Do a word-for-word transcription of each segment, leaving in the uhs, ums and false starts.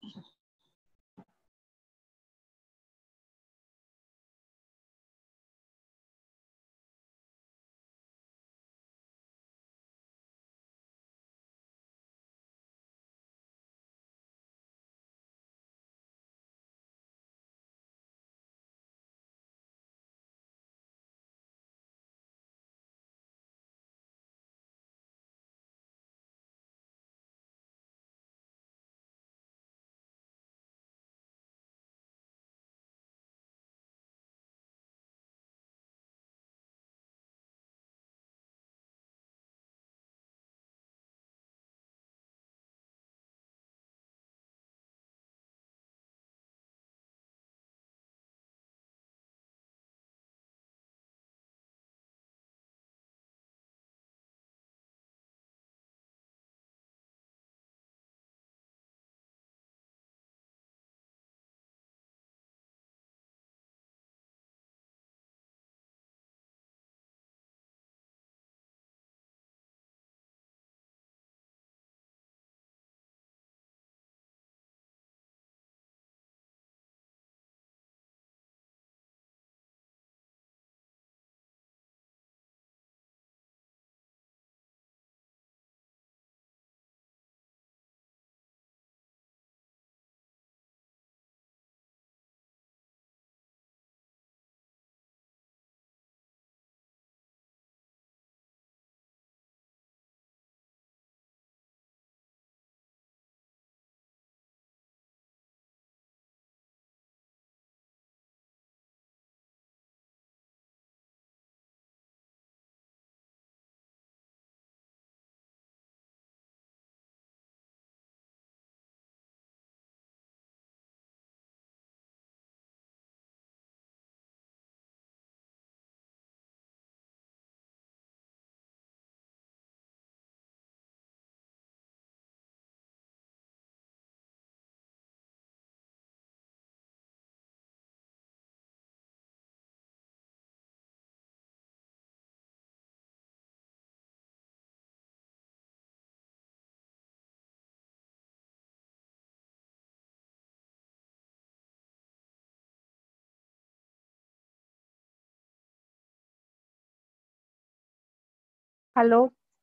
Hello.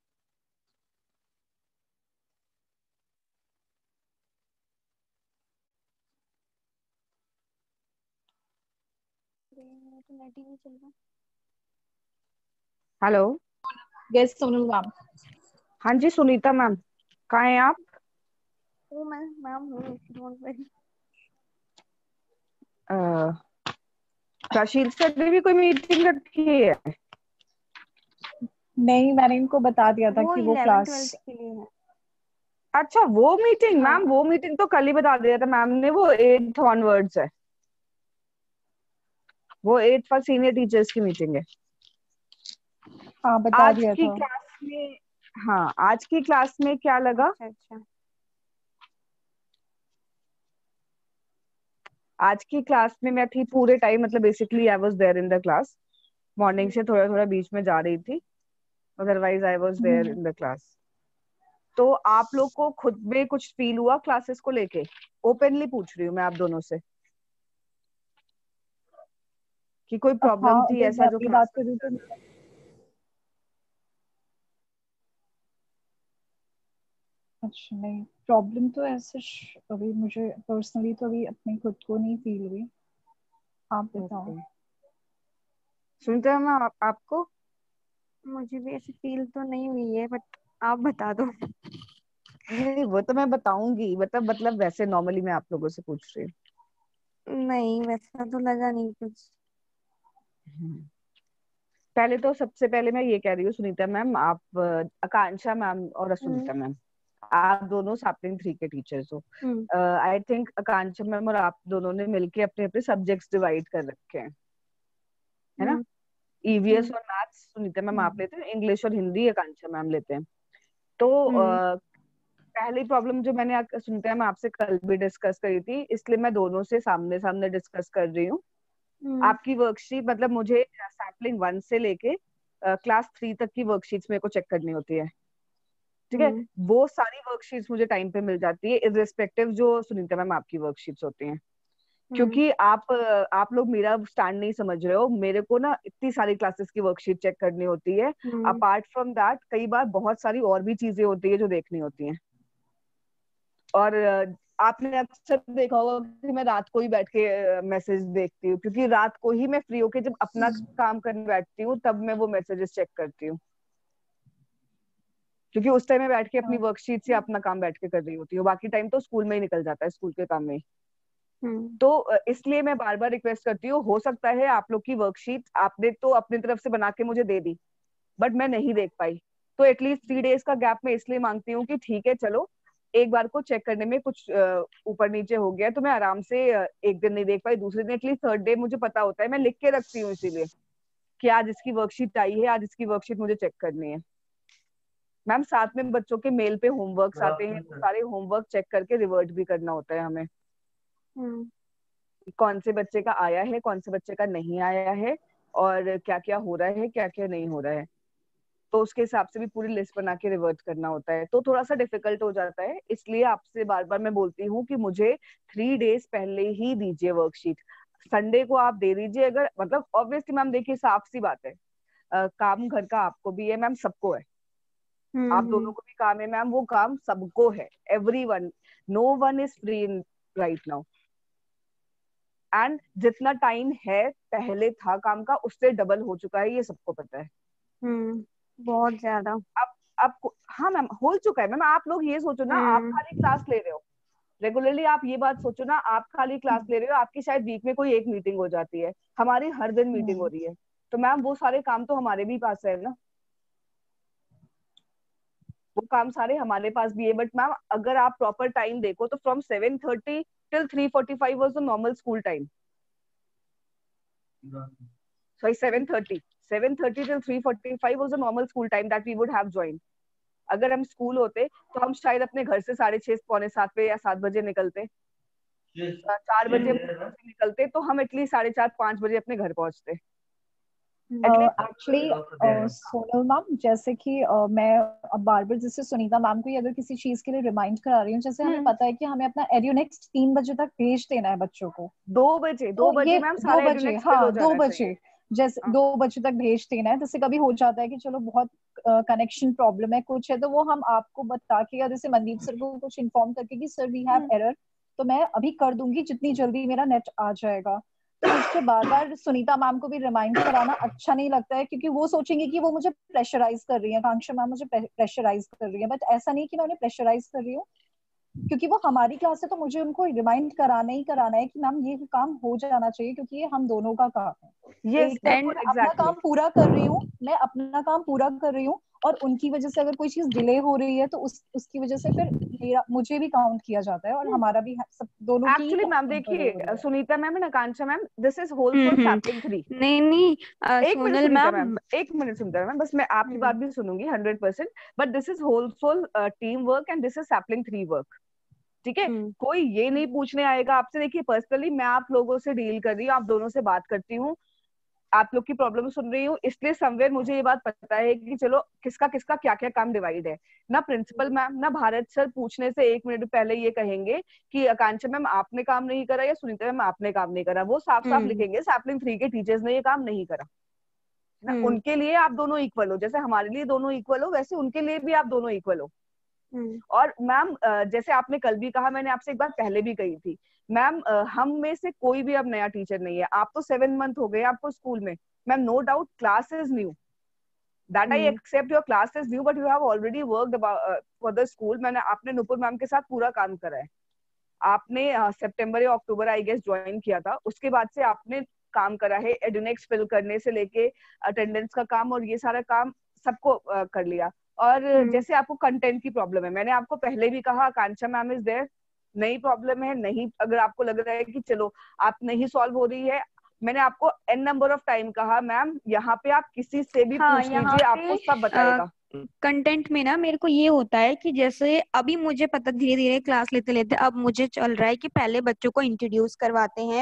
तो net ही नहीं चल रहा। हेलो। Yes Sonal ma'am. हाँ जी सुनीता मैम, कहाँ हैं आप? वो मैं मैम हूँ, डोंट वरी। प्रशील सर ने भी कोई मीटिंग रखी है? नहीं, मैंने इनको बता दिया था वो कि वो इलेवन क्लास। ट्वेल्थ के लिए है। अच्छा वो मीटिंग हाँ मैम, वो मीटिंग तो कल ही बता दिया था मैम ने, वो एट्थ ऑनवर्ड्स है। वो एट्थ फॉर सीनियर टीचर्स की मीटिंग है हाँ बता आज दिया की था। क्लास में। हाँ आज की क्लास में क्या लगा? अच्छा अच्छा। आज की क्लास में मैं थी पूरे टाइम, मतलब basically I was there in the class. Morning hmm, से थोड़ा थोड़ा बीच में जा रही थी, otherwise I was there hmm. In the class. तो आप लोग को खुद में कुछ फील हुआ क्लासेस को लेके? ओपनली पूछ रही हूँ मैं आप दोनों से कि कोई हाँ, प्रॉब्लम थी अगर ऐसा मैं जो अपनी क्लास बात में? करूँ तो अच्छा नहीं, प्रॉब्लम तो ऐसे श- अभी मुझे पर्सनली तो अभी अपने खुद को नहीं फील हुई। आप बताओ। ओके। सुनते हैं मैम आप, आपको? मुझे भी ऐसी फील तो नहीं हुई है, बट आप बता दो। नहीं वो तो मैं बताऊंगी, मतलब मतलब वैसे नॉर्मली मैं आप लोगों से पूछ रही नहीं, वैसा तो लगा नहीं कुछ। हूँ। पहले तो सबसे पहले मैं ये कह रही हूँ सुनीता मैम, आप अ, आकांक्षा मैम और हम्म सुनीता मैम, आप दोनों सैपलिंग थ्री के टीचर्स हो। हम्म आई थिंक आकांक्षा मैम और आप दोनों ने मिलके अपने अपने सब्जेक्ट्स डिवाइड कर रखे हैं, है ना? हम्म ईवीएस हम्म और मैथ्स सुनीता मैम आप हम्म। लेते हैं, इंग्लिश और हिंदी आकांक्षा मैम लेते हैं। तो हम्म अ, पहली प्रॉब्लम जो मैंने आ- सुनीता मैम आपसे कल भी डिस्कस करी थी, इसलिए मैं दोनों से सामने सामने डिस्कस कर रही हूँ। हम्म आपकी वर्कशीट, मतलब मुझे सैपलिंग वन से लेके क्लास थ्री तक की वर्कशीट्स मेरे को चेक करनी होती है ठीक है, हम्म वो सारी वर्कशीट्स मुझे टाइम पे मिल जाती है, इररिस्पेक्टिव जो सुनीता मैम आपकी वर्कशीट्स होती हैं। हम्म क्योंकि आप आप लोग मेरा स्टैंड नहीं समझ रहे हो, मेरे को ना इतनी सारी क्लासेस की वर्कशीट चेक करनी होती है। हम्म अपार्ट फ्रॉम दैट कई बार बहुत सारी और भी चीजें होती है जो देखनी होती हैं। और अ, आपने अक्सर देखा होगा कि मैं रात को ही बैठ के मैसेज देखती हूँ, क्योंकि रात को ही मैं फ्री होके जब अपना काम करने बैठती हूँ तब मैं वो मैसेजेस चेक करती हूँ, क्योंकि उस टाइम में बैठ के अपनी हाँ, वर्कशीट से अपना काम बैठ के कर रही होती हूँ, बाकी टाइम तो स्कूल में ही निकल जाता है, स्कूल के काम में ही। हम्म तो अ, इसलिए मैं बार बार रिक्वेस्ट करती हूँ, हो सकता है आप लोग की वर्कशीट आपने तो अपनी तरफ से बना के मुझे दे दी, बट मैं नहीं देख पाई, तो एटलीस्ट थ्री डेज का गैप मैं इसलिए मांगती हूँ कि ठीक है चलो, एक बार को चेक करने में कुछ अ, ऊपर नीचे हो गया तो मैं आराम से अ, एक दिन नहीं देख पाई, दूसरे दिन एटलीस्ट थर्ड डे मुझे पता होता है, मैं लिख के रखती हूँ इसीलिए कि आज इसकी वर्कशीट आई है, आज इसकी वर्कशीट मुझे चेक करनी है। मैम साथ में बच्चों के मेल पे होमवर्क्स आते हैं, वो सारे होमवर्क चेक करके रिवर्ट भी करना होता है हमें, हम्म कि कौन से बच्चे का आया है, कौन से बच्चे का नहीं आया है, और क्या क्या हो रहा है, क्या क्या नहीं हो रहा है। तो उसके हिसाब से भी पूरी लिस्ट बना के रिवर्ट करना होता है, तो थोड़ा सा डिफिकल्ट हो जाता है, इसलिए आपसे बार बार मैं बोलती हूँ कि मुझे थ्री डेज पहले ही दीजिए वर्कशीट। संडे को आप दे दीजिए, अगर मतलब ऑब्वियसली मैम देखिए साफ सी बात है, अ, काम घर का आपको भी है मैम, सबको है, हम्म आप दोनों हम्म को भी काम है मैम, वो काम सबको है, every one, no one is free in right now. And जितना टाइम है पहले था काम का उससे डबल हो चुका है, ये सबको पता है। हम्म बहुत ज्यादा। अब अब हाँ मैम हो चुका है मैम, आप लोग ये सोचो ना, आप हम्म खाली क्लास ले रहे हो रेगुलरली, आप ये बात सोचो ना, आप खाली क्लास ले रहे हो, आपकी शायद वीक में कोई एक मीटिंग हो जाती है, हमारी हर दिन मीटिंग हो हम्म, रही है, तो मैम वो सारे काम तो हमारे भी पास है ना, वो काम सारे हमारे पास भी है। बट मैम अगर आप प्रॉपर टाइम देखो तो from seven thirty till three forty five was the normal school time, sorry seven thirty seven thirty till three forty five was the normal school time that we would have join. अगर हम school होते तो हम शायद अपने घर से साढ़े छह पौने सात पे या सात बजे निकलते, अ, चार बजे अपने घर से निकलते तो हम एटलीस्ट साढ़े चार पांच बजे अपने घर पहुंचते एटलीस्ट। एक्चुअली सोनल मैम, जैसे कि uh, मैं अब बार बार जैसे सुनीता मैम को ही अगर किसी चीज के लिए रिमाइंड करा रही हूँ, जैसे हमें हम्म पता है कि हमें अपना एड्यूनेक्स्ट तीन बजे तक भेज देना है बच्चों को, दो बजे दो तो बजे ये मैम दो सारा बजे एडुनेक्स फिल हो हाँ दो जाना चाहिए। बजे जैसे हाँ दो बजे तक भेज देना है। जैसे कभी हो जाता है कि चलो बहुत कनेक्शन प्रॉब्लम है कुछ है, तो वो हम आपको बता के या जैसे मनदीप सर को कुछ इन्फॉर्म करके कि sir we have hmm error, तो मैं अभी कर दूंगी जितनी जल्दी मेरा नेट आ जाएगा। तो मुझे बार बार सुनीता मैम को भी रिमाइंड कराना अच्छा नहीं लगता है, क्योंकि वो सोचेंगे कि वो मुझे प्रेशराइज कर रही है, आकांक्षा मैम मुझे प्रेशराइज कर रही है, बट ऐसा नहीं कि मैं उन्हें प्रेशराइज कर रही हूँ, क्योंकि वो हमारी क्लास है तो मुझे उनको रिमाइंड कराना ही कराना है कि मैम ये काम हो जाना चाहिए, क्योंकि ये हम दोनों का काम है। यस एक तरफ एंड मैं अपना एग्जैक्टली। काम पूरा कर रही हूँ, मैं अपना काम पूरा कर रही हूँ, और उनकी वजह से अगर कोई चीज डिले हो रही है तो उस उसकी वजह से फिर मेरा मुझे भी काउंट किया जाता है, और हमारा भी सब दोनों की एक्चुअली मैम इक्वल हो देखिए रही है। Sunita ma'am and Akanksha ma'am, this is whole hmm for hmm sapling three. नहीं नहीं अ, एक minute Sonal Sunita ma'am, ma'am. एक मिनट सुनीता मैम, बस मैं आपकी हम्म बात भी सुनूंगी hundred percent, but this is wholeful team work and this is sapling three work. ठीक है, हम्म कोई ये नहीं पूछने आएगा आपसे, देखिए पर्सनली मैं आप लोगों से डील कर रही हूँ, आप दोनों से बात करती हूँ, आप लोग की प्रॉब्लम सुन रही हूँ, इसलिए समवेयर मुझे ये बात पता है कि चलो किसका किसका क्या क्या काम डिवाइड है। ना प्रिंसिपल मैम ना भारत सर पूछने से एक मिनट पहले ये कहेंगे कि आकांक्षा मैम आपने काम नहीं करा या सुनीता मैम आपने काम नहीं करा, वो साफ साफ हम्म लिखेंगे सैपलिंग थ्री के टीचर्स ने ये काम नहीं करा ना। हम्म उनके लिए आप दोनों इक्वल हो, जैसे हमारे लिए दोनों इक्वल हो वैसे उनके लिए भी आप दोनों इक्वल हो। हम्म और मैम जैसे आपने कल भी कहा, मैंने आपसे एक बात पहले भी कही थी मैम, हम में से कोई भी अब नया टीचर नहीं है, आप तो सेवन मंथ हो गए आपको स्कूल में ma'am, no doubt class is new, that I hmm accept your class is new, but you have already worked for the school. मैंने आपने नुपुर मैम के साथ पूरा काम करा है, आपने सितंबर या अक्टूबर आई गेस ज्वाइन किया था, उसके बाद से आपने काम करा है, एडुनेक्स फिल करने से लेके अटेंडेंस का काम और ये सारा काम सबको uh, कर लिया। और हम्म जैसे आपको कंटेंट की प्रॉब्लम है, मैंने आपको पहले भी कहा आकांक्षा मैम इज देयर, नई प्रॉब्लम है, नहीं अगर आपको लग रहा है कि चलो आप नहीं सॉल्व हो रही है, मैंने आपको एन नंबर ऑफ टाइम कहा मैम यहाँ पे आप किसी से भी हाँ पूछ यहाँ लीजिए, पे आपको सब बताएगा। कंटेंट में ना मेरे को ये होता है कि जैसे अभी मुझे पता धीरे धीरे क्लास लेते लेते अब मुझे चल रहा है कि पहले बच्चों को इंट्रोड्यूस करवाते हैं,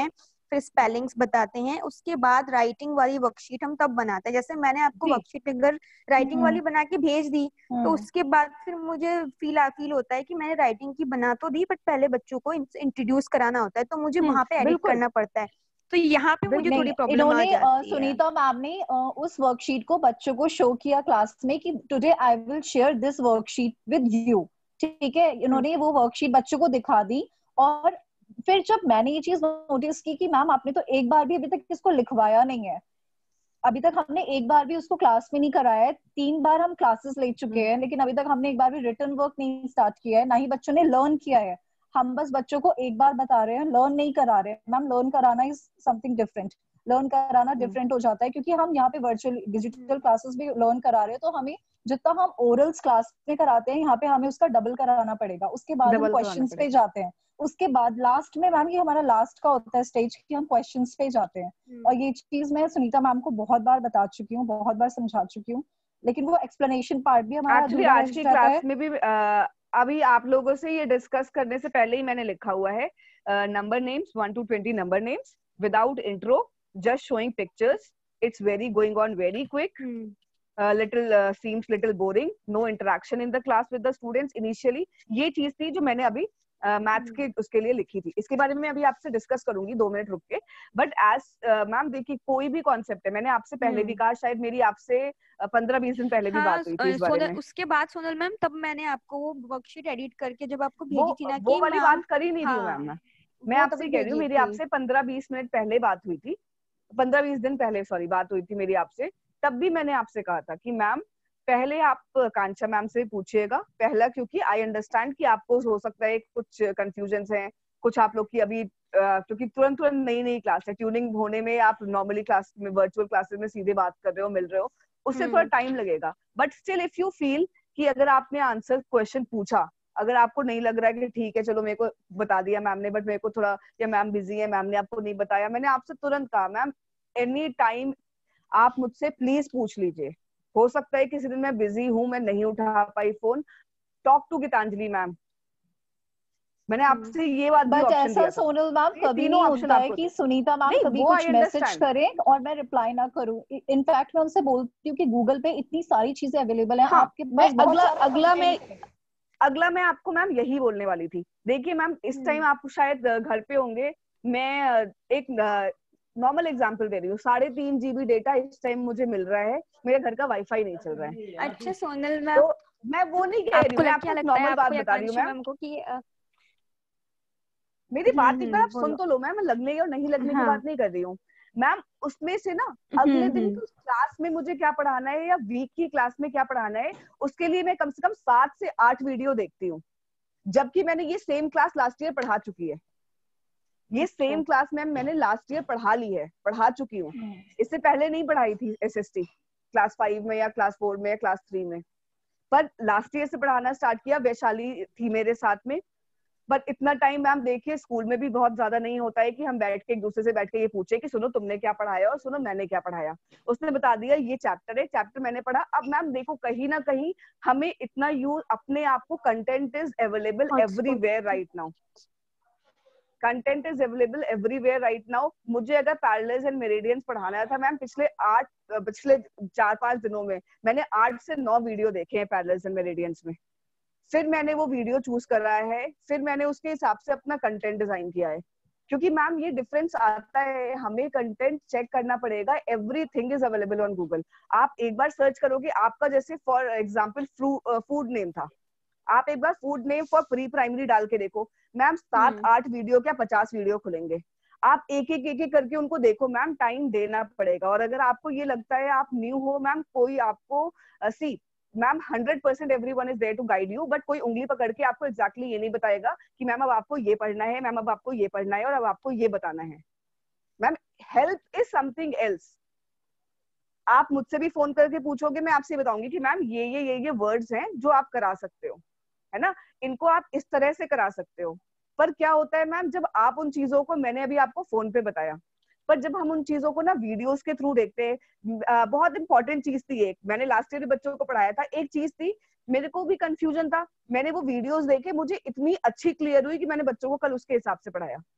फिर स्पेलिंग्स बताते हैं, उसके बाद राइटिंग वाली वर्कशीट हम तब बनाते हैं। जैसे मैंने आपको जी। वर्कशीट अगर राइटिंग वाली बना के भेज दी तो हम्म उसके बाद फिर मुझे फील फील होता है कि मैंने राइटिंग की बना तो दी, बट पहले बच्चों को इंट्रोड्यूस कराना होता है, तो मुझे हम्म वहां पे एडिट बिल्कुल करना पड़ता है। तो यहाँ पे मुझे बिल्कुल नहीं, थोड़ी प्रॉब्लम आ इन्होंने अ, जाती है। सुनीता मैम ने अ, उस वर्कशीट को बच्चों को शो किया क्लास में कि today I will share this worksheet with you. ठीक है, हम्म इन्होंने वो वर्कशीट बच्चों को दिखा दी। और फिर जब मैंने ये चीज नोटिस की कि मैम आपने तो एक बार भी अभी तक इसको लिखवाया नहीं है, अभी तक हमने एक बार भी उसको क्लास में नहीं कराया है, तीन बार हम क्लासेस ले चुके हम्म हैं, लेकिन अभी तक हमने एक बार भी रिटन वर्क नहीं स्टार्ट किया है, ना ही बच्चों ने लर्न किया है। हम बस बच्चों को एक बार बता रहे हैं, लर्न नहीं करा रहे हैं। मैम लर्न कराना इज समथिंग डिफरेंट, लर्न कराना हम्म डिफरेंट हो जाता है, क्योंकि हम यहाँ पे वर्चुअल डिजिटल हम्म क्लासेस भी लर्न करा रहे हैं, तो हमें जितना हम ओरल्स क्लास में कराते हैं यहाँ पे हमें उसका डबल कराना पड़ेगा। उसके बाद हम डबल करवाना क्वेश्चंस पे पड़ेगा। जाते हैं, उसके बाद लास्ट में मैम ये हमारा लास्ट का होता है स्टेज कि हम क्वेश्चंस पे जाते हैं। हम्म और ये चीज मैं सुनीता मैम को बहुत बार बता चुकी हूँ, बहुत बार समझा चुकी हूँ, लेकिन वो एक्सप्लेनेशन पार्ट भी हमारा एक्चुअली अधूरा रह आज की जाता क्लास है। में भी अ, अभी आप लोगों से ये डिस्कस करने से पहले ही मैंने लिखा हुआ है number names one two twenty number names without intro, just showing pictures, it's very going on very quick, hmm uh, little uh, seems little boring, no interaction in the class with the students initially। ये चीज थी जो मैंने अभी maths uh, के उसके लिए लिखी थी। इसके बारे में अभी आपसे डिस्कस करूंगी दो मिनट रुक के। बट एज मैम देखिए कोई भी कॉन्सेप्ट है, मैंने आपसे पहले भी कहा, शायद मेरी आपसे पंद्रह बीस दिन पहले भी हाँ बात हुई थी इस बारे सोनल, में। उसके बाद सोनल मैम तब मैंने आपको वो वर्कशीट एडिट करके जब आपको वो भेजी थी ना वो कि वाली मैम, बात कर ही नहीं रही हूँ मैम, हाँ मैं मैं वो आपसे तभी कह रही हूँ भेजी मेरी थी। आपसे पंद्रह बीस मिनट पहले बात हुई थी, पंद्रह बीस दिन पहले सॉरी बात हुई थी मेरी आपसे। तब भी मैंने आपसे कहा था कि मैम पहले आप कांचा मैम से पूछिएगा पहला, क्योंकि आई अंडरस्टैंड कि आपको हो सकता है कुछ कंफ्यूजन हैं, कुछ आप लोग की अभी क्योंकि तुरंत तुरंत नई नई क्लास है, ट्यूनिंग होने में आप नॉर्मली क्लास में वर्चुअल क्लासेस में सीधे बात कर रहे हो, मिल रहे हो, उससे थोड़ा हम्म टाइम लगेगा। But still if you feel कि अगर आपने आंसर क्वेश्चन पूछा, अगर आपको नहीं लग रहा है कि ठीक है चलो मेरे को बता दिया मैम ने बट मेरे को थोड़ा, या मैम बिजी है मैम ने आपको नहीं बताया, मैंने आपसे तुरंत कहा मैम एनी टाइम आप मुझसे प्लीज पूछ लीजिए। हो सकता है किसी दिन मैं बिजी हूं, मैं नहीं उठा पाई phone, talk to Gitanjali ma'am, मैंने हम्म आपसे ये बात भी बट ऑप्शन ऐसा दिया था। सोनल मैम ये कभी तीनों नहीं ऑप्शन होता है आपको कि थे। सुनीता मैम नहीं कभी वो कुछ आई मैसेज अंडरस्टैंड। करें और मैं रिप्लाई ना करूं। इनफैक्ट मैं उनसे बोलती हूँ कि गूगल पे इतनी सारी चीजें अवेलेबल हैं, हाँ आपके मैं पास बहुत अगला सारा अगला मैं कंटेंट है। अगला मैं आपको मैम यही बोलने वाली थी। देखिए मैम इस टाइम हम्म आप शायद घर पे होंगे, मैं एक नॉर्मल एग्जांपल दे रही हूँ, साढ़े तीन जीबी डेटा इस टाइम मुझे मिल रहा है, मेरे घर का वाईफाई नहीं चल रहा है। अच्छा सोनल मैम, तो मैं वो नहीं कह रही आपको हूँ, मैं लग आपको क्या एक लगता है नॉर्मल बात आपको या बता रही हूँ कांक्षा मैम, मैम को कि अ, मेरी बात हम्म एक बार हम्म आप सुन बोलो। तो लो मैम, मैं लगने और नहीं लगने की हाँ बात नहीं कर रही हूँ मैम। उसमें से ना हम्म अगले दिन हम्म की क्लास में मुझे क्या पढ़ाना है या वीक की क्लास में क्या पढ़ाना है, उसके लिए मैं कम से कम सात से आठ वीडियो देखती हूँ, जबकि मैंने ये सेम क्लास लास्ट ईयर पढ़ा चुकी है। ये अच्छा सेम क्लास मैम मैंने लास्ट ईयर पढ़ा ली है, पढ़ा चुकी हूँ। हम्म, इससे पहले नहीं पढ़ाई थी एसएसटी क्लास फाइव में या क्लास फोर में या क्लास थ्री में, पर लास्ट ईयर से पढ़ाना स्टार्ट किया। वैशाली थी मेरे साथ में। बट इतना टाइम मैम देखिए स्कूल में भी बहुत ज्यादा नहीं होता है कि हम बैठ के एक दूसरे से बैठ के ये पूछे कि सुनो तुमने क्या पढ़ाया और सुनो मैंने क्या पढ़ाया। उसने बता दिया ये चैप्टर है, चैप्टर मैंने पढ़ा। अब मैम देखो कहीं ना कहीं हमें इतना यूज अपने आप को, content is available hotspot. Everywhere right now, content is available everywhere right now. मुझे अगर पैरेलल्स एंड मेरिडियंस पढ़ाना था मैम, पिछले आठ पिछले चार पांच दिनों में मैंने आठ से नौ वीडियो देखे हैं पैरेलल्स एंड मेरिडियंस में। फिर मैंने वो वीडियो चूज करा है, फिर मैंने उसके हिसाब से अपना कंटेंट डिजाइन किया है, क्योंकि मैम ये डिफरेंस आता है, हमें कंटेंट चेक करना पड़ेगा। Everything is available on Google. आप एक बार सर्च करोगे, आपका जैसे फॉर एग्जांपल फूड नेम था, आप एक बार food name for pre primary डाल के देखो मैम, सात हम्म आठ वीडियो क्या पचास वीडियो खुलेंगे। आप एक एक एक एक करके उनको देखो मैम, टाइम देना पड़ेगा। और अगर आपको ये लगता है आप न्यू हो मैम, कोई आपको see ma'am hundred percent every one is there to guide you, but कोई उंगली पकड़ के आपको एग्जैक्टली exactly ये नहीं बताएगा कि मैम अब आपको ये पढ़ना है, मैम अब आपको ये पढ़ना है और अब आपको ये बताना है। Ma'am help is something else. आप मुझसे भी फोन करके पूछोगे, मैं आपसे बताऊंगी कि मैम ये ये ये ये वर्ड्स हैं जो आप करा सकते हो, है ना, इनको आप इस तरह से करा सकते हो। पर क्या होता है मैम, जब आप उन चीजों को, मैंने अभी आपको फोन पे बताया, पर जब हम उन चीजों को ना वीडियोस के थ्रू देखते हैं, बहुत इंपॉर्टेंट चीज थी एक, मैंने लास्ट ईयर बच्चों को पढ़ाया था, एक चीज थी मेरे को भी कंफ्यूजन था, मैंने वो वीडियोस देखे, मुझे इतनी अच्छी क्लियर हुई कि मैंने बच्चों को कल उसके हिसाब से पढ़ाया।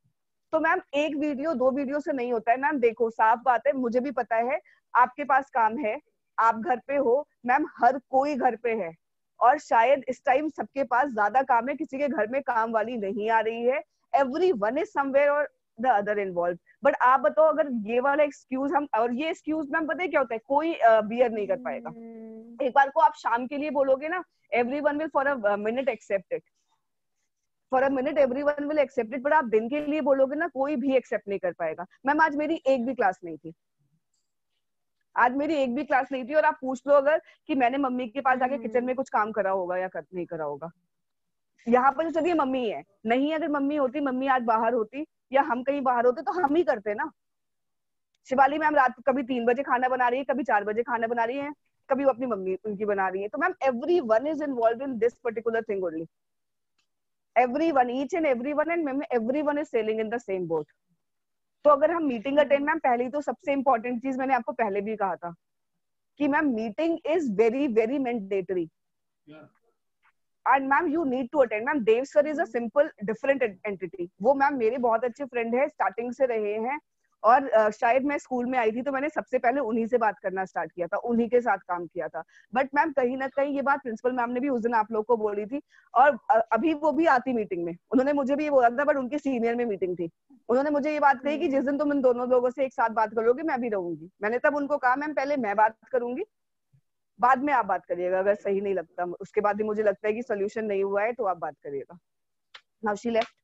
तो मैम एक वीडियो दो वीडियो से नहीं होता है मैम। देखो साफ बात है, मुझे भी पता है आपके पास काम है, आप घर पे हो मैम, हर कोई घर पे है और शायद इस टाइम सबके पास ज्यादा काम है, किसी के घर में काम वाली नहीं आ रही है, एवरी वन इज समवेयर और द अदर इन्वॉल्व। बट आप बताओ अगर ये वाला एक्सक्यूज हम, और ये एक्सक्यूज मैम पता है क्या होता है, कोई बियर नहीं कर पाएगा। एक बार को आप शाम के लिए बोलोगे ना, every one will for a minute accept it, for a minute every one will accept it, but आप दिन के लिए बोलोगे ना, कोई भी एक्सेप्ट नहीं कर पाएगा। मैम आज मेरी एक भी क्लास नहीं थी, आज मेरी एक भी क्लास नहीं थी, और आप पूछ लो अगर कि मैंने मम्मी के पास जाके किचन में कुछ काम करा होगा या कर, नहीं करा होगा। यहाँ पर जो चलिए मम्मी है, नहीं अगर मम्मी होती, मम्मी आज बाहर होती या हम कहीं बाहर होते तो हम ही करते ना। शिवाली मैम रात को कभी तीन बजे खाना बना रही है, कभी चार बजे खाना बना रही है, कभी वो अपनी मम्मी उनकी बना रही है। तो ma'am every one is involve in this particular thing only, every one, each and every one, and ma'am every one is sailing in the same boat. तो अगर हम मीटिंग अटेंड, मैम पहली तो सबसे इंपॉर्टेंट चीज मैंने आपको पहले भी कहा था कि ma'am meeting is very very mandatory and ma'am you need to attend. Ma'am Dev sir is a simple different entity, वो मैम मेरे बहुत अच्छे फ्रेंड है, स्टार्टिंग से रहे हैं, और uh, शायद मैं स्कूल में आई थी तो मैंने सबसे पहले उन्हीं से बात करना स्टार्ट किया था, उन्हीं के साथ काम किया था। बट मैम कहीं ना कहीं ये बात प्रिंसिपल मैम ने भी उस दिन आप लोग को बोली थी, और अभी वो भी आती मीटिंग में, उन्होंने मुझे भी ये बोला था, बट उनके सीनियर में मीटिंग थी, उन्होंने मुझे ये बात कही कि जिस दिन तुम इन दोनों लोगों से एक साथ बात करोगे मैं भी रहूंगी। मैंने तब उनको कहा मैम पहले मैं बात करूंगी, बाद में आप बात करिएगा, अगर सही नहीं लगता, उसके बाद भी मुझे लगता है कि सोल्यूशन नहीं हुआ है तो आप बात करिएगा। Now she left.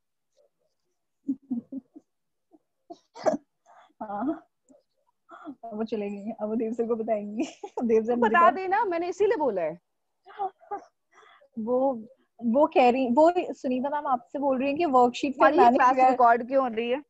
हाँ वो चलेगी, अब वो देव सर को बताएंगी। देव सर बता देना, मैंने इसीलिए बोला है। वो वो कह रही, वो सुनीता मैम आपसे बोल रही है कि वर्कशीट का ये क्लास रिकॉर्ड क्यों हो रही है?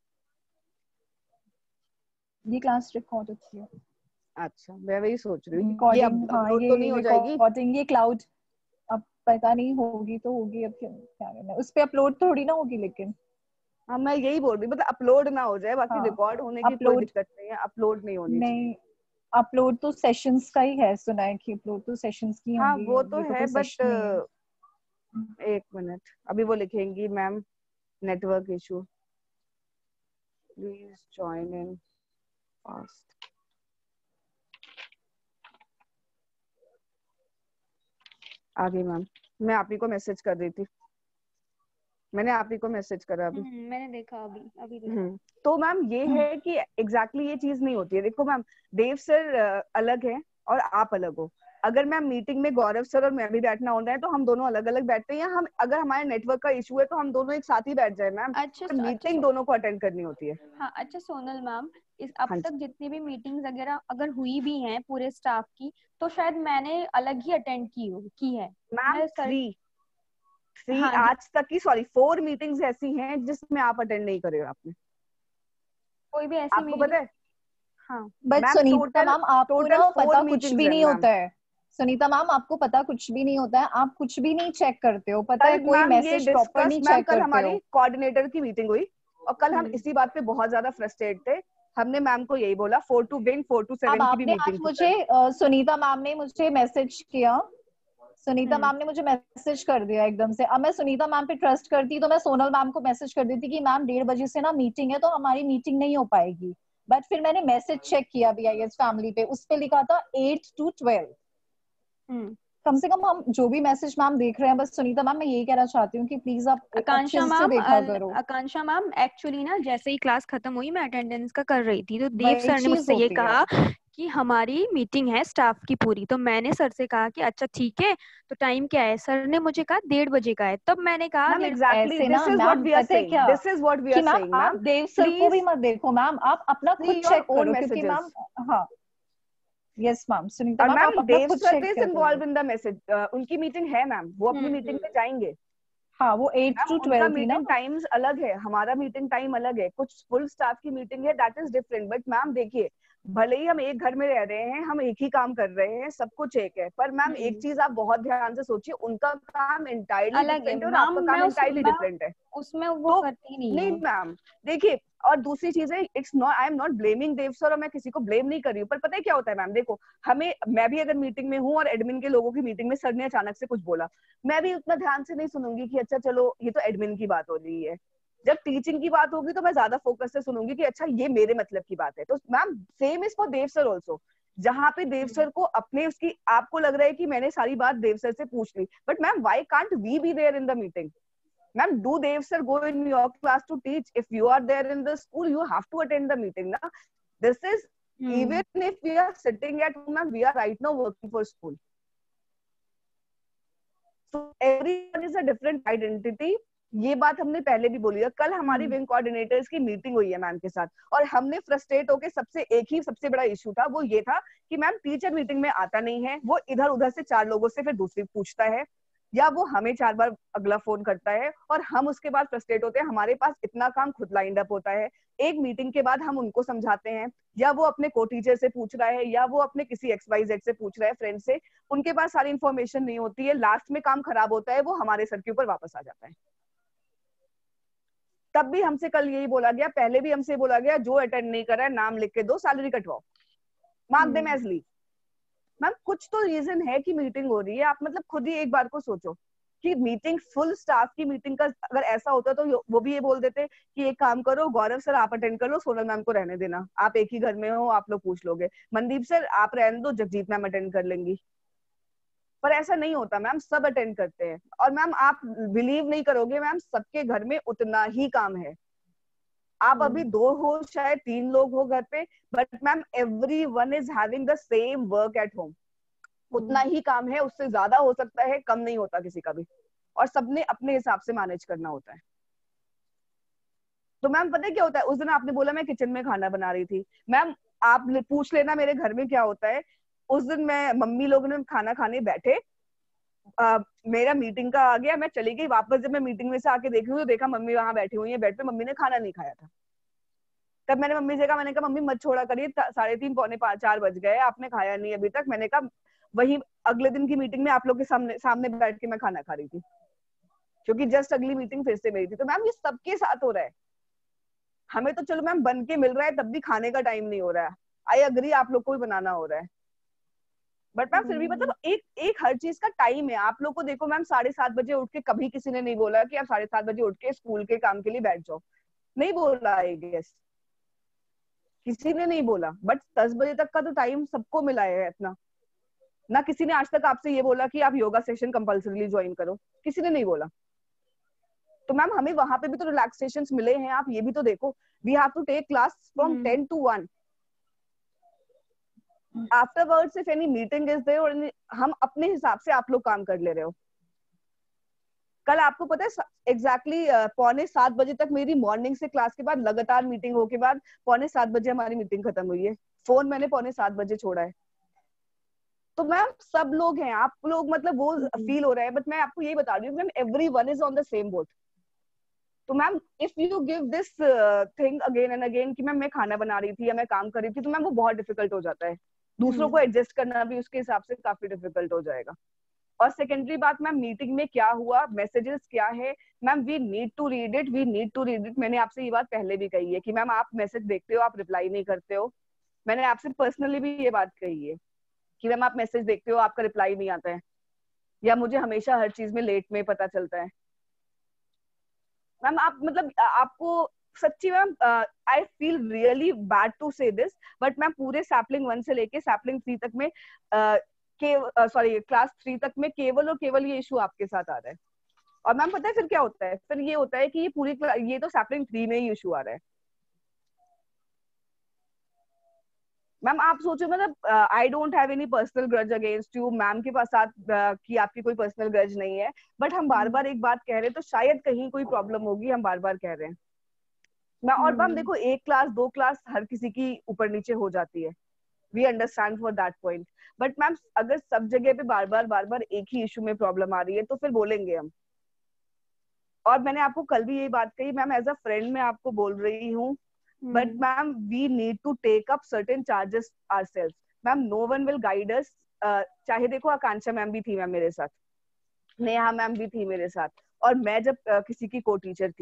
ये क्लास रिकॉर्ड होती है। अच्छा मैं वही सोच रही हूँ, ये अब हाँ, अपलोड ये तो नहीं हो जाएगी? रिकॉर्डिंग ये क्लाउड, अब पता नहीं होगी तो होगी, अब क्या करना है उस पे, अपलोड थोड़ी ना होगी। लेकिन हाँ मैं यही बोल रही, मतलब अपलोड ना हो जाए, बाकी हाँ, रिकॉर्ड होने की कोई दिक्कत नहीं है, अपलोड नहीं होनी चाहिए। नहीं अपलोड तो सेशंस का ही है, सुना है कि अपलोड तो सेशंस की हाँ होंगी। वो तो ये है, तो बट है। एक मिनट, अभी वो लिखेंगी ma'am network issue, please join in fast. आ गई मैम, मैं आप ही को मैसेज कर रही थी, मैंने आप ही को मैसेज करा अभी। मैंने देखा अभी अभी देखा। तो मैम ये है कि एग्जैक्टली exactly ये चीज नहीं होती है। देखो मैम देव सर अलग है और आप अलग हो। अगर मैम मीटिंग में गौरव सर और मैं भी बैठना होता है तो हम दोनों अलग अलग बैठते हैं, या हम अगर हमारे नेटवर्क का इशू है तो हम दोनों एक साथ ही बैठ जाए मैम। अच्छा, तो मीटिंग अच्छा, दोनों को अटेंड करनी होती है। हाँ अच्छा सोनल मैम, इस अब हाँ तक जितनी भी मीटिंग्स वगैरह अगर हुई भी हैं पूरे स्टाफ की, तो शायद मैंने अलग ही अटेंड की हो की है मैम। थ्री थ्री हाँ, आज तक की सॉरी फोर मीटिंग्स ऐसी हैं जिसमें आप अटेंड नहीं करे हो आपने। कोई भी ऐसी आपको पता है? हाँ बट सुनीता मैम आपको ना पता कुछ भी नहीं होता है। सुनीता मैम आपको पता कुछ भी नहीं होता है, आप कुछ भी नहीं चेक करते हो, पता है कोई मैसेज प्रॉपर नहीं चेक करते हो। हमारी कोऑर्डिनेटर की मीटिंग हुई और कल हम इसी बात पे बहुत ज्यादा फ्रस्ट्रेट थे। हमने मैम को यही बोला for to bring four to seven की भी मीटिंग थी। मुझे सुनीता मैम ने मुझे मैसेज किया, सुनीता मैम ने मुझे मैसेज कर दिया एकदम से। अब मैं सुनीता मैम पे ट्रस्ट करती तो मैं सोनल मैम को मैसेज कर देती कि मैम डेढ़ बजे से ना मीटिंग है तो हमारी मीटिंग नहीं हो पाएगी। बट फिर मैंने मैसेज चेक किया बी आई एस फैमिली पे, उस पे लिखा था एट टू ट्वेल्व। कम से कम हम जो भी मैसेज मैम देख रहे हैं, बस सुनीता मैम मैं यही कहना चाहती हूँ कि प्लीज आप Akanksha ma'am Akanksha ma'am actually ना जैसे ही क्लास खत्म हुई मैं अटेंडेंस का कर रही थी तो देव सर ने मुझसे ये कहा कि हमारी मीटिंग है स्टाफ की पूरी। तो मैंने सर से कहा कि अच्छा ठीक है तो टाइम क्या है? सर ने मुझे कहा डेढ़ बजे का है। तब मैंने कहा आप देव सर को भी मत देखो मैम, आप अपना खुद चेक करो क्योंकि मैम हाँ यस मैम सुनीता मैम आप अपना खुद चेक करो। इन्वॉल्व इन द मैसेज, उनकी मीटिंग है मैम, वो अपनी मीटिंग में जाएंगे। हाँ वो एट टू ट्वेल्व थी ना। मीटिंग टाइम्स अलग है, हमारा मीटिंग टाइम अलग है, कुछ फुल स्टाफ की मीटिंग है, that is different. But ma'am देखिए भले ही हम एक घर में रह रहे हैं, हम एक ही काम कर रहे हैं, सब कुछ एक है, पर मैम एक चीज आप बहुत ध्यान से सोचिए, उनका काम इंटायरली डिफरेंट है और आपका काम इंटायरली डिफरेंट है। उसमें वो तो, करती नहीं नहीं मैम देखिए, और दूसरी चीज है it's not I am not blaming Dev sir, और मैं किसी को ब्लेम नहीं कर रही हूँ, पर पता है क्या होता है मैम, देखो हमें, मैं भी अगर मीटिंग में हूँ और एडमिन के लोगों की मीटिंग में सर ने अचानक से कुछ बोला, मैं भी उतना ध्यान से नहीं सुनूंगी कि अच्छा चलो ये तो एडमिन की बात हो रही है, जब टीचिंग की बात होगी तो मैं ज्यादा फोकस से सुनूंगी कि अच्छा ये मेरे मतलब की बात है। तो ma'am same is for Dev sir also, जहाँ पे देव सर को अपने उसकी आपको लग रहा है कि मैंने सारी बात देव सर से पूछ ली, but ma'am why can't we be there in the meeting? Ma'am, do Dev sir go in your class to teach? If you are there in the school, you have to attend the meeting. Na? This is, hmm. even if we are sitting at home, ma'am, we are right now working for school. So everyone is a different identity. ये बात हमने पहले भी बोली है। कल हमारी wing coordinators की मीटिंग हुई है मैम के साथ, और हमने फ्रस्ट्रेट होके सबसे एक ही सबसे बड़ा इशू था, वो ये था कि मैम टीचर मीटिंग में आता नहीं है, वो इधर उधर से चार लोगों से फिर दूसरी पूछता है, या वो हमें चार बार अगला फोन करता है, और हम उसके बाद फ्रस्ट्रेट होते हैं। हमारे पास इतना काम खुद लाइंड अप होता है, एक मीटिंग के बाद हम उनको समझाते हैं, या वो अपने को टीचर से पूछ रहा है, या वो अपने किसी एक्स वाई जेड से पूछ रहा है, फ्रेंड से, उनके पास सारी इन्फॉर्मेशन नहीं होती है, लास्ट में काम खराब होता है, वो हमारे सर के ऊपर वापस आ जाता है। तब भी हमसे कल यही बोला गया, पहले भी हमसे बोला गया, जो अटेंड नहीं कर रहा है नाम लिख के दो, सैलरी कटवाओ, mark them as leave. Ma'am कुछ तो रीजन है कि मीटिंग हो रही है। आप मतलब खुद ही एक बार को सोचो कि मीटिंग फुल स्टाफ की मीटिंग का अगर ऐसा होता तो वो भी ये बोल देते कि एक काम करो गौरव सर आप अटेंड कर लो, सोनल मैम को रहने देना, आप एक ही घर में हो, आप लोग पूछ लोगे, मनदीप सर आप रहने दो, जगजीत मैम अटेंड कर लेंगी। पर ऐसा नहीं होता मैम, सब अटेंड करते हैं। और मैम आप बिलीव नहीं करोगे मैम, सबके घर में उतना ही काम है। आप अभी दो हो, शायद तीन लोग हो घर पे, but ma'am every one is having the same work at home. उतना ही काम है, उससे ज्यादा हो सकता है, कम नहीं होता किसी का भी, और सबने अपने हिसाब से मैनेज करना होता है। तो मैम पता है क्या होता है, उस दिन आपने बोला मैं किचन में खाना बना रही थी, मैम आप पूछ लेना मेरे घर में क्या होता है। उस दिन मैं मम्मी लोग ने खाना खाने बैठे, आ, मेरा मीटिंग का आ गया, मैं चली गई वापस, जब मैं मीटिंग में से आके देख रही हूँ तो देखा मम्मी वहां बैठी हुई है बेड पे, मम्मी ने खाना नहीं खाया था। तब मैंने मम्मी से कहा, मैंने कहा मम्मी मत छोड़ा करिए, साढ़े तीन पौने पाँच चार बज गए, आपने खाया नहीं अभी तक। मैंने कहा वही अगले दिन की मीटिंग में आप लोग के सामने सामने बैठ के मैं खाना खा रही थी, क्योंकि जस्ट अगली मीटिंग फिर से मेरी थी। तो मैम ये सबके साथ हो रहा है, हमें तो चलो मैम बन के मिल रहा है, तब भी खाने का टाइम नहीं हो रहा है। आई अग्री, आप लोग को भी बनाना हो रहा है, बट मैम फिर भी मतलब एक एक हर चीज का टाइम है। आप लोग को देखो मैम, साढ़े सात बजे उठ के कभी किसी ने नहीं बोला कि आप साढ़े सात बजे उठ के स्कूल के काम के लिए बैठ जाओ, नहीं बोला आई गेस, किसी ने नहीं बोला। बट दस बजे तक का तो टाइम सबको मिला है इतना। ना किसी ने आज तक आपसे ये बोला कि आप योगा सेशन कंपल्सरीली ज्वाइन करो, किसी ने नहीं बोला। तो मैम हमें वहां पे भी तो रिलैक्सेशन मिले हैं, आप ये भी तो देखो। We have to take class from ten to one. Afterwards if any meeting is there, और हम अपने हिसाब से आप लोग काम कर ले रहे हो। कल आपको पता है एग्जैक्टली exactly, पौने सात बजे तक मेरी मॉर्निंग से क्लास के बाद लगातार मीटिंग हो के बाद पौने सात बजे हमारी मीटिंग खत्म हुई है। फोन मैंने पौने सात बजे छोड़ा है। तो मैम सब लोग हैं, आप लोग मतलब वो फील हो रहा है, बट मैं आपको यही बता रही हूँ ma'am, every one is on the same boat. तो ma'am if you give this thing again and again कि मैम मैं खाना बना रही थी या मैं काम कर रही थी, तो मैम वो बहुत डिफिकल्ट हो जाता है। दूसरों को एडजस्ट करना भी उसके हिसाब से काफी डिफिकल्ट हो जाएगा। और सेकेंडरी बात मैम, मीटिंग में क्या हुआ, मैसेजेस क्या है, ma'am we need to read it, we need to read it. मैंने आपसे ये बात पहले भी कही है कि मैम आप मैसेज देखते हो, आप रिप्लाई नहीं करते हो। मैंने आपसे पर्सनली भी ये बात कही है कि मैम आप मैसेज देखते हो, आपका रिप्लाई नहीं आता है, या मुझे हमेशा हर चीज में लेट में पता चलता है। मैम आप मतलब आपको सच्ची ma'am I feel really bad to say this, but ma'am पूरे सैपलिंग वन से लेके सैपलिंग थ्री तक में uh, के सॉरी क्लास थ्री तक में केवल और केवल ये इशू आपके साथ आ रहा है। और मैम पता है फिर क्या होता है, फिर ये होता है कि ये पूरी ये तो सैपलिंग थ्री में ही इशू आ रहा है। मैम आप सोचो मतलब I don't have any personal grudge against you, ma'am के पास साथ uh, कि आपकी कोई पर्सनल ग्रज नहीं है, बट हम बार बार एक बात कह रहे हैं तो शायद कहीं कोई प्रॉब्लम होगी, हम बार बार कह रहे हैं। मैं और मैम देखो एक क्लास दो क्लास हर किसी की ऊपर नीचे हो जाती है, we understand for that point, but ma'am अगर सब जगह पे बार बार बार बार एक ही इशू में प्रॉब्लम आ रही है तो फिर बोलेंगे हम। और मैंने आपको कल भी यही बात कही मैम, एज अ फ्रेंड मैं आपको बोल रही हूँ, but ma'am we need to take up certain charges ourselves. Ma'am no one will guide us, चाहे देखो आकांक्षा मैम भी थी मैम मेरे साथ, नेहा मैम भी थी मेरे साथ, और मैं जब uh, किसी की को टीचर थी,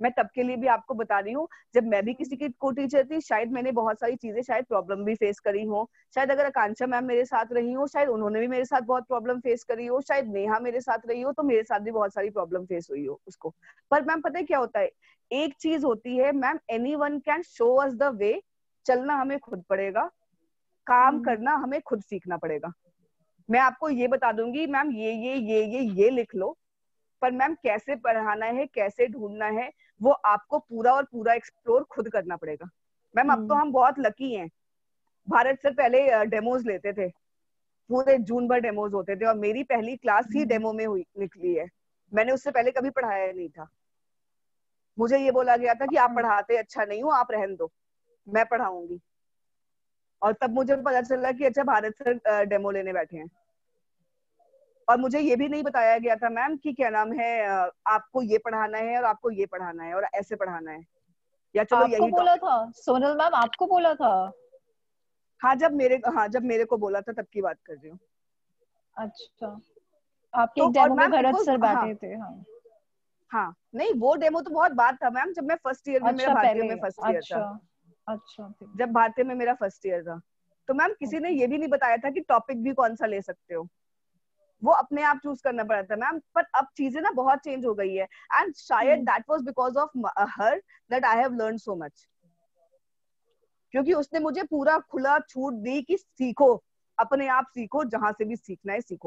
मैं तब के लिए भी आपको बता रही हूँ, जब मैं भी किसी की को टीचर थी, शायद मैंने बहुत सारी चीजें, शायद प्रॉब्लम भी फेस करी हो, शायद अगर आकांक्षा मैम मेरे साथ रही हो, शायद उन्होंने भी मेरे साथ बहुत प्रॉब्लम फेस करी हो, शायद नेहा मेरे साथ रही हो तो मेरे साथ भी बहुत सारी प्रॉब्लम फेस हुई हो उसको। पर मैम पता है क्या होता है, एक चीज होती है ma'am, any one can show us the way, चलना हमें खुद पड़ेगा, काम करना हमें खुद सीखना पड़ेगा। मैं आपको ये बता दूंगी मैम, ये ये ये ये ये लिख लो, पर मैम कैसे पढ़ाना है, कैसे ढूंढना है, वो आपको पूरा और पूरा एक्सप्लोर खुद करना पड़ेगा। मैम अब तो हम बहुत लकी हैं, भारत सर पहले डेमोज लेते थे, पूरे जून भर डेमोज होते थे, और मेरी पहली क्लास ही डेमो में हुई निकली है। मैंने उससे पहले कभी पढ़ाया नहीं था। मुझे ये बोला गया था कि आप पढ़ाते अच्छा नहीं हो, आप रहने दो, मैं पढ़ाऊंगी। और तब मुझे पता चला कि अच्छा भारत सर डेमो लेने बैठे हैं। और मुझे ये भी नहीं बताया गया था मैम कि क्या नाम है, आपको ये पढ़ाना है और आपको ये पढ़ाना है और ऐसे पढ़ाना है, या चलो आपको यही बोला था सोनल मैम, आपको बोला था? हाँ जब मेरे हाँ जब मेरे को बोला था तब की बात कर रही हूँ। अच्छा, आपके तो एक डेमो में मैम भरत was, सर बैठे हाँ, थे? हाँ हाँ नहीं, वो डेमो तो बहुत बात था मैम, जब मैं फर्स्ट ईयर में, अच्छा, मेरा भारतीय पहले, में फर्स्ट ईयर अच्छा था, अच्छा जब भारतीय में मेरा फर्स्ट ईयर था, तो मैम किसी ने ये भी नहीं बताया था कि टॉपिक भी कौन सा ले सकते हो, वो अपने आप चूज करना पड़ा था मैम। पर अब चीजें ना बहुत चेंज हो गई है, एंड शायद that was because of her that I have learn so much, क्योंकि उसने मुझे पूरा खुला छूट दी कि सीखो, अपने आप सीखो, जहां से भी सीखना है सीखो।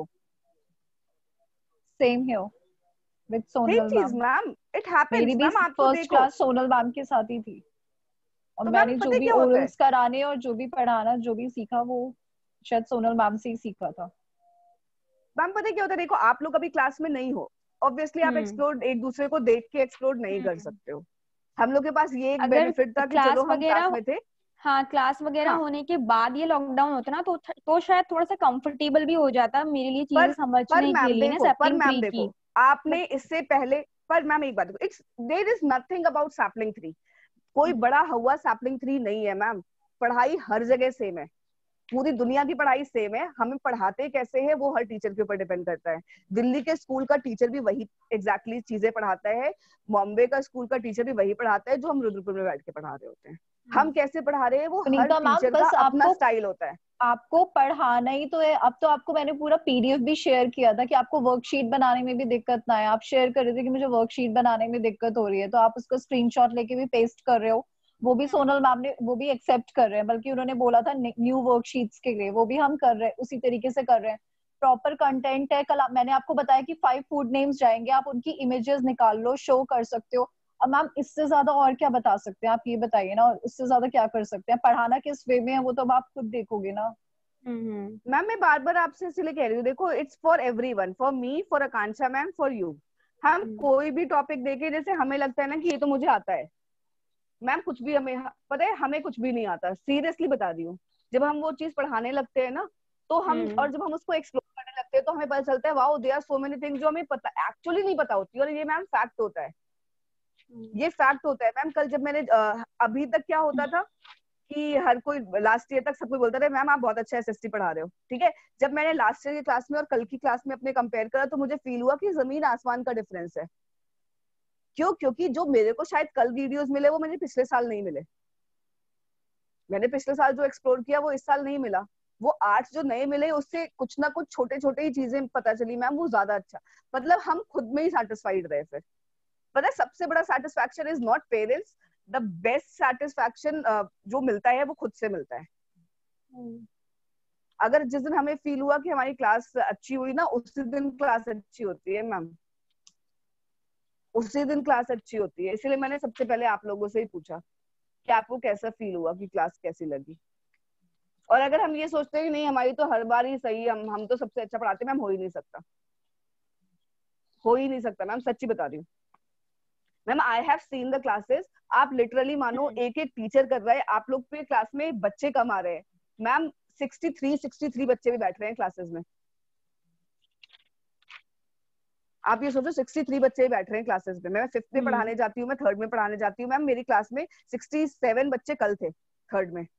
सेम हियर विद सोनल चीज मैम, मैम, इट हैपेंस मेरी भी मैम, आप तो फर्स्ट देखो। क्लास सोनल मैम के साथ ही थी, और तो मैम मैंने जो पता है भी क्या होता है ओरल्स कराने और जो भी पढ़ाना, जो भी सीखा, वो शायद सोनल मैम से ही सीखा था। मैम पता है क्या होता है, देखो आप लोग अभी क्लास में नहीं हो, ऑब्वियसली आप एक्सप्लोर एक दूसरे को देख के एक्सप्लोर नहीं कर सकते हो। हम लोग के पास ये एक अगर बेनिफिट था कि क्लास चलो हम क्लास वगैरह, में थे। हाँ क्लास वगैरह हाँ, होने के बाद ये लॉकडाउन होता ना, तो तो शायद थोड़ा सा कंफर्टेबल भी हो जाता मेरे लिए पर चीजें पर समझने के मैम लिए ना, देखो, पर सैपलिंग मैम थ्री की। देखो, आपने बट इससे पहले, पर मैम एक बात देखो, it's there is nothing about sapling three, कोई बड़ा हुआ सैपलिंग थ्री नहीं है मैम। पढ़ाई हर जगह सेम है, पूरी दुनिया की पढ़ाई सेम है, हमें पढ़ाते कैसे है वो हर टीचर के ऊपर डिपेंड करता है। दिल्ली के स्कूल का टीचर भी वही एग्जैक्टली चीजें पढ़ाता है, बॉम्बे का स्कूल का टीचर भी वही पढ़ाता है जो हम रुद्रपुर में बैठ के पढ़ा रहे होते हैं। हम कैसे पढ़ा रहे हैं वो हर सुनीता मैम, टीचर का बस अपना आपको स्टाइल होता है। आपको पढ़ाना ही तो है। अब तो आपको मैंने पूरा पीडीएफ भी शेयर किया था कि आपको वर्कशीट बनाने में भी दिक्कत ना आए। आप शेयर कर रहे थे कि मुझे वर्कशीट बनाने में दिक्कत हो रही है, तो आप उसका स्क्रीनशॉट लेके भी पेस्ट कर रहे हो। वो भी सोनल मैम ने वो भी एक्सेप्ट कर रहे हैं, बल्कि उन्होंने बोला था न्यू वर्कशीट्स के लिए, वो भी हम कर रहे हैं, उसी तरीके से कर रहे हैं। प्रॉपर कंटेंट है। कल मैंने आपको बताया कि फाइव फूड नेम्स जाएंगे, आप उनकी इमेजेस निकाल लो, शो कर सकते हो। अब मैम इससे ज्यादा और क्या बता सकते हैं, आप ये बताइए ना, और इससे ज्यादा क्या कर सकते हैं? पढ़ाना किस वे में है वो तो अब आप खुद देखोगे ना। मैम मैं बार बार आपसे इसलिए कह रही हूँ, देखो it's for everyone, for me, for Akanksha ma'am, for you. हम कोई भी टॉपिक देके, जैसे हमें लगता है ना कि ये तो मुझे आता है, मैम कुछ भी हमें पता है, हमें कुछ भी नहीं आता, सीरियसली बता रही हूँ। जब हम वो चीज पढ़ाने लगते हैं ना, तो हम, और जब हम उसको एक्सप्लोर करने लगते हैं तो हमें पता चलता है wow there are so many things जो हमें पता एक्चुअली नहीं पता होती, और ये मैम फैक्ट होता है, ये फैक्ट होता है मैम। कल जब मैंने अ, अभी तक क्या होता था कि हर कोई लास्ट ईयर तक सब कोई बोलता था मैम आप बहुत अच्छा एसएसटी पढ़ा रहे हो, ठीक है। जब मैंने लास्ट ईयर की क्लास में और कल की क्लास में अपने कंपेयर करा, तो मुझे फील हुआ कि जमीन आसमान का डिफरेंस है। क्यों? क्योंकि जो मेरे को शायद कल वीडियोस मिले वो मुझे पिछले साल नहीं मिले, मैंने पिछले साल जो एक्सप्लोर किया वो इस साल नहीं मिला, वो आर्ट्स जो नए मिले उससे कुछ ना कुछ छोटे छोटे ही चीजें पता चली मैम, वो ज्यादा अच्छा, मतलब हम खुद में ही सेटिस्फाइड रहे। फिर पता है सबसे बड़ा satisfaction is not parents, the best satisfaction जो मिलता है वो खुद से मिलता है। अगर जिस दिन हमें फील हुआ कि हमारी क्लास अच्छी हुई ना, उसी दिन क्लास अच्छी होती है मैम, उसी दिन क्लास अच्छी होती है। इसलिए मैंने सबसे पहले आप लोगों से ही पूछा कि आपको कैसा फील हुआ, कि क्लास कैसी लगी। और अगर हम ये सोचते हैं कि नहीं हमारी तो हर बार ही सही, हम हम तो सबसे अच्छा पढ़ाते, मैम हो ही नहीं सकता, हो ही नहीं सकता मैम, सच्ची बता रही हूँ ma'am. I have seen the classes, आप लिटरली मानो एक एक टीचर कर रहा है, आप लोग के क्लास में बच्चे कम आ रहे हैं ma'am, sixty three sixty three बच्चे भी बैठ रहे हैं क्लासेस में। आप ये सोचो सिक्सटी थ्री बच्चे भी बैठ रहे हैं क्लासेस में। मैं फिफ्थ में पढ़ाने जाती हूँ, मैं थर्ड में पढ़ाने जाती हूँ मैम, मेरी क्लास में सिक्सटी सेवन बच्चे कल थे थर्ड में।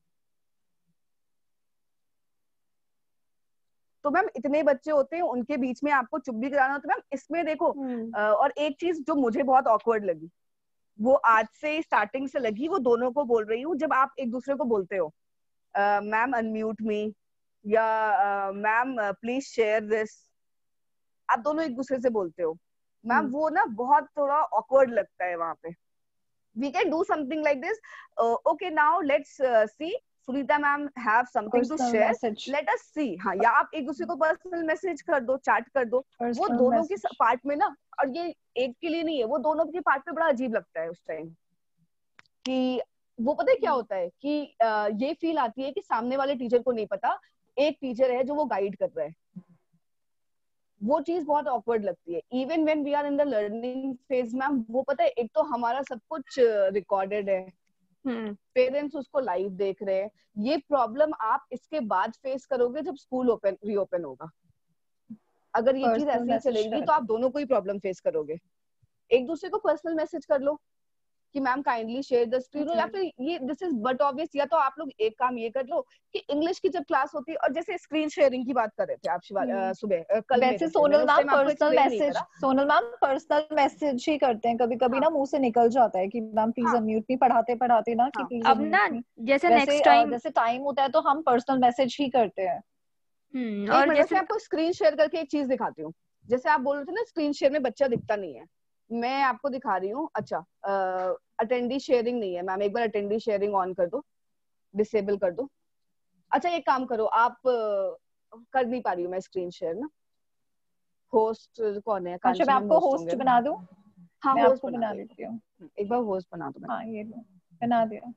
तो मैम इतने बच्चे होते हैं, उनके बीच में आपको चुप भी कराना होता है मैम। इसमें देखो, और एक चीज जो मुझे बहुत ऑकवर्ड लगी, वो आज से स्टार्टिंग से लगी, वो दोनों को बोल रही हूँ। जब आप एक दूसरे को बोलते हो मैम अनम्यूट मी या मैम प्लीज शेयर दिस, आप दोनों एक दूसरे से बोलते हो मैम, वो ना बहुत थोड़ा ऑकवर्ड लगता है वहां पे। We can do something like this, okay now let's see Sunita ma'am have something to share, let us see. हाँ, या आप एक दूसरे को पर्सनल मैसेज कर दो, चैट कर दो। वो दोनों के पार्ट में ना, और ये एक के लिए नहीं है, वो दोनों के पार्ट में बड़ा अजीब लगता है उस टाइम कि वो पता है क्या होता है कि uh, ये फील आती है कि सामने वाले टीचर को नहीं पता, एक टीचर है जो वो गाइड कर रहा है। वो चीज बहुत ऑकवर्ड लगती है। Even when we are in the learning phase ma'am, वो पता है एक तो हमारा सब कुछ रिकॉर्डेड है, पेरेंट्स hmm. उसको लाइव देख रहे हैं। ये प्रॉब्लम आप इसके बाद फेस करोगे जब स्कूल ओपन रीओपन होगा। अगर ये चीज ऐसे ही चलेगी तो आप दोनों को ही प्रॉब्लम फेस करोगे। एक दूसरे को पर्सनल मैसेज कर लो कि ma'am kindly share the screen, या फिर ये दिस इज बट ऑब्वियस, या तो आप लोग एक काम ये कर लो कि इंग्लिश की जब क्लास होती है, और जैसे स्क्रीन शेयरिंग की बात कर रहे थे आप शिवा सुबह कल, वैसे Sonal ma'am personal message Sonal ma'am personal message ही करते हैं कभी कभी हाँ. ना मुंह से निकल जाता है कि मैम प्लीज अनम्यूट मी, पढ़ाते पढ़ाते ना कि प्लीज अब ना जैसे नेक्स्ट टाइम जैसे टाइम होता है तो हम पर्सनल मैसेज ही करते हैं। हम्म और जैसे आपको स्क्रीन शेयर करके एक चीज दिखाती हूँ, जैसे आप बोल रहे थे ना स्क्रीन शेयर में बच्चा दिखता नहीं है, मैं आपको दिखा रही हूँ। अच्छा, अटेंडी शेयरिंग नहीं है मैम, एक बार अटेंडी शेयरिंग ऑन कर दो, डिसेबल कर दो। अच्छा एक काम करो, आप uh, कर नहीं पा रही हूँ मैं स्क्रीन शेयर ना, होस्ट कौन है? अच्छा मैं आपको होस्ट बना दूं? हाँ मैं होस्ट आपको बना देती हूँ, एक बार होस्ट बना दो। हाँ ये लो बना दिया।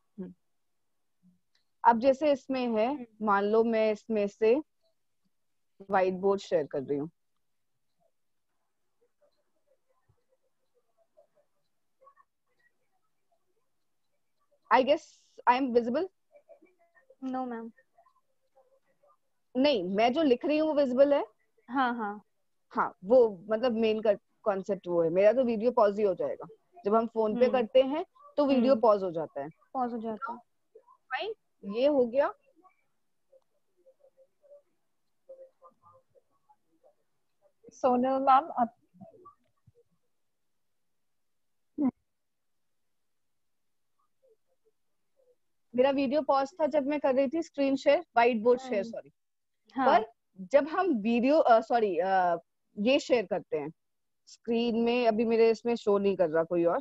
अब जैसे इसमें है, मान लो मैं इसमें से व्हाइट बोर्ड शेयर कर रही हूँ, I guess I am visible? No ma'am. नहीं, मैं जो लिख रही हूँ वो विजिबल है। हाँ हाँ हाँ, वो मतलब मेन का कॉन्सेप्ट वो है। मेरा तो वीडियो पॉज ही हो जाएगा जब हम फोन पे करते हैं तो वीडियो पॉज हो जाता है, पॉज हो जाता है। फाइन, ये हो गया। सोनल मैम आप मेरा वीडियो पॉज था जब मैं कर रही थी screen share, white board share sorry. पर जब हम वीडियो सॉरी ये शेयर करते हैं स्क्रीन में, अभी मेरे इसमें शो नहीं कर रहा कोई और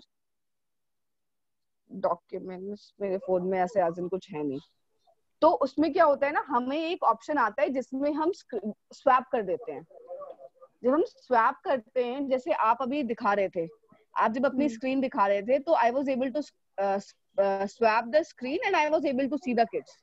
डॉक्यूमेंट्स, मेरे फोन में ऐसे आज कुछ है नहीं, तो उसमें क्या होता है ना, हमें एक ऑप्शन आता है जिसमें हम स्वैप कर देते हैं। जब हम स्वैप करते हैं, जैसे आप अभी दिखा रहे थे, आप जब अपनी स्क्रीन दिखा रहे थे तो I was able to swap the screen and I was able to see the kids.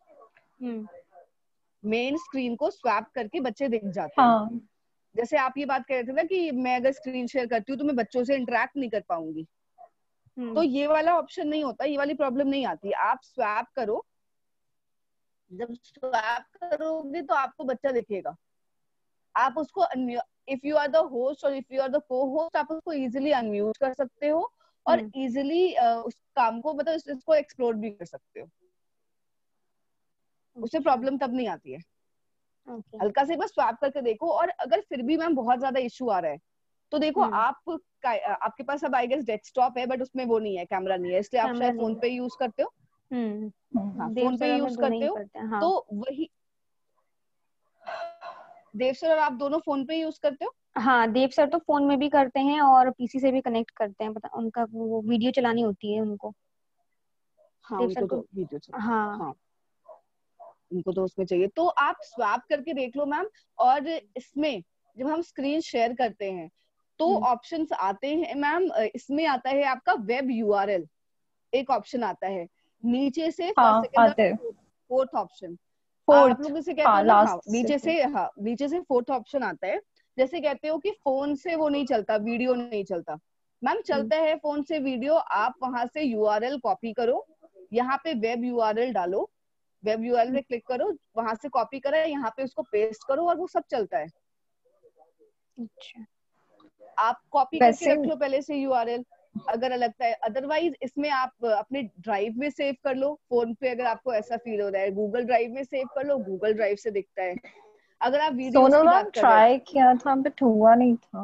Main screen को स्वैप करके बच्चे दिख जाते हैं। हाँ. जैसे आप ये बात कह रहे थे ना कि मैं अगर स्क्रीन शेयर करती हूँ तो मैं बच्चों से इंटरेक्ट नहीं कर पाऊंगी, तो ये वाला ऑप्शन नहीं होता, ये वाली प्रॉब्लम नहीं आती। आप स्वैप करो, जब स्वैप करोगे तो आपको बच्चा दिखेगा। आप उसको if you are the host और if you are the co host, आप उसको इजीली अनम्यूट कर सकते हो और इजीली uh, उस काम को मतलब इसको एक्सप्लोर भी कर सकते हो। उससे प्रॉब्लम तब नहीं आती है। okay. हल्का से बस स्वैप करके देखो, और अगर फिर भी मैम बहुत ज्यादा इश्यू आ रहा है तो देखो hmm. आप आपके पास अब आई गेस डेस्कटॉप है बट उसमें वो नहीं है, कैमरा नहीं है, इसलिए आप शायद फोन पे यूज करते हो। हम्म हाँ, फोन पे यूज करते हो हाँ. तो वही देव सर और आप दोनों फोन पे यूज करते हो? हाँ, देव सर तो फोन में भी करते हैं और पीसी से भी कनेक्ट करते हैं, पता उनका वो वीडियो चलानी होती है उनको। हाँ, उनको तो वीडियो चलानी, हाँ हाँ उनको तो उसमें चाहिए। तो आप स्वैप करके देख लो मैम। और इसमें जब हम स्क्रीन शेयर करते हैं तो ऑप्शंस आते हैं मैम, इसमें आता है आपका वेब यूआरएल, एक ऑप्शन आता है नीचे से, हाँ, फोर्थ ऑप्शन आप लोग इसे कहते हाँ, हो ना, हाँ, नीचे से हाँ नीचे से फोर्थ ऑप्शन आता है। जैसे कहते हो कि फोन से वो नहीं चलता, वीडियो नहीं चलता, मैम चलता है फोन से वीडियो। आप वहां से यूआरएल कॉपी करो, यहाँ पे वेब यूआरएल डालो, वेब यूआरएल पे क्लिक करो, वहां से कॉपी करो, यहाँ पे उसको पेस्ट करो और वो सब चलता है। अच्छा, आप कॉपी करके रख लो पहले से यूआरएल अगर लगता है, अदरवाइज इसमें आप अपने ड्राइव में सेव कर लो। फोन पे अगर आपको ऐसा फील हो रहा है गूगल ड्राइव में सेव कर लो, गूगल ड्राइव से दिखता है। अगर आप वीडियो की बात कर रहे हैं, ट्राई किया था बट हुआ नहीं था,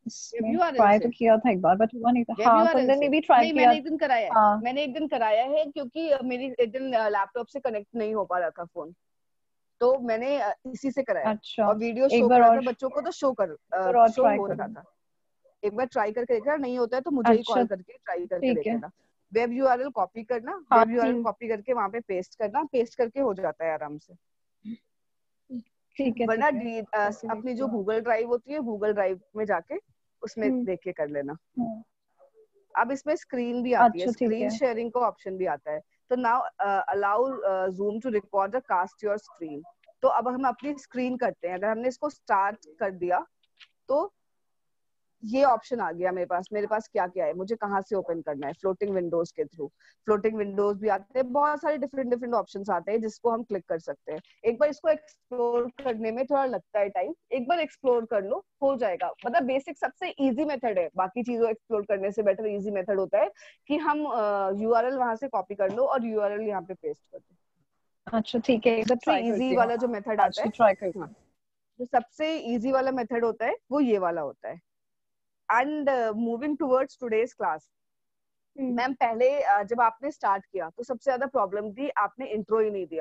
ट्राई तो किया था एक बार बट हुआ नहीं था। हाँ कुंदन ने भी ट्राई किया। मैंने एक दिन कराया है हाँ. मैंने एक दिन कराया है क्योंकि मेरी एक दिन लैपटॉप से कनेक्ट नहीं हो पा रहा था फोन, तो मैंने इसी से कराया। अच्छा, और वीडियो शो कर रहा था बच्चों को, तो शो कर शो हो रहा था। एक बार ट्राई करके देखना, नहीं होता है तो मुझे ही कॉल करके ट्राई करके देख लेना। वेब यूआरएल कॉपी करना, वेब यूआरएल कॉपी करके वहां पे पेस्ट करना, पेस्ट करके हो जाता है आराम से। ठीक है, वरना अपनी जो गूगल ड्राइव होती है, गूगल ड्राइव में जाके उसमें देख के कर लेना। अब इसमें स्क्रीन भी आती है, स्क्रीन शेयरिंग का ऑप्शन भी आता है। तो now allow Zoom to record the cast your screen. तो अब हम अपनी स्क्रीन करते हैं। अगर हमने इसको स्टार्ट कर दिया तो ये ऑप्शन आ गया मेरे पास। मेरे पास क्या क्या है, मुझे कहाँ से ओपन करना है, फ्लोटिंग विंडोज के थ्रू। फ्लोटिंग विंडोज भी आते हैं, बहुत सारे डिफरेंट डिफरेंट ऑप्शंस आते हैं जिसको हम क्लिक कर सकते हैं। एक बार इसको एक्सप्लोर करने में थोड़ा लगता है टाइम, एक बार एक्सप्लोर कर लो हो जाएगा। मतलब बेसिक सबसे इजी मेथड है, बाकी चीजों एक्सप्लोर करने से बेटर इजी मेथड होता है कि हम यूआरएल वहां से कॉपी कर लो और यूआरएल यहाँ पे पेस्ट कर दो। अच्छा ठीक है, सबसे इजी वाला जो मेथड आता है, ट्राई करते हैं। जो सबसे इजी वाला मेथड होता है वो ये वाला होता है। And moving towards today's class, ma'am पहले uh, जब आपने स्टार्ट किया तो सबसे ज्यादा प्रॉब्लम थी, आपने इंट्रो ही नहीं दिया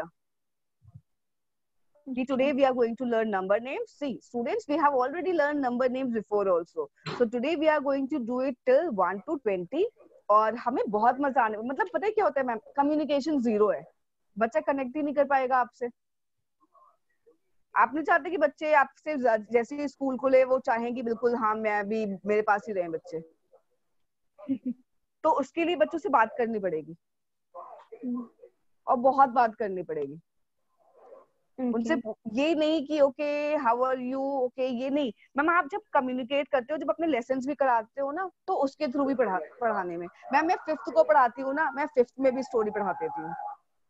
कि today we are going to learn number names. See students, we have already learned number names before also, so today we are going to do it till one to twenty। और हमें बहुत मजा आने, मतलब पता है क्या होता है मैम, कम्युनिकेशन जीरो है, बच्चा कनेक्ट ही नहीं कर पाएगा आपसे। आप नहीं चाहते कि बच्चे आपसे जैसे ही स्कूल खुले वो चाहेंगे बिल्कुल हाँ मैं भी मेरे पास ही रहे बच्चे। तो उसके लिए बच्चों से बात करनी पड़ेगी और बहुत बात करनी पड़ेगी। okay. उनसे ये नहीं कि okay how are you, okay ये नहीं मैम। आप जब कम्युनिकेट करते हो, जब अपने लेसन्स भी कराते हो ना, तो उसके थ्रू भी पढ़ा पढ़ाने में। मैम मैं फिफ्थ को पढ़ाती हूँ ना, मैं फिफ्थ में भी स्टोरी पढ़ा देती हूँ।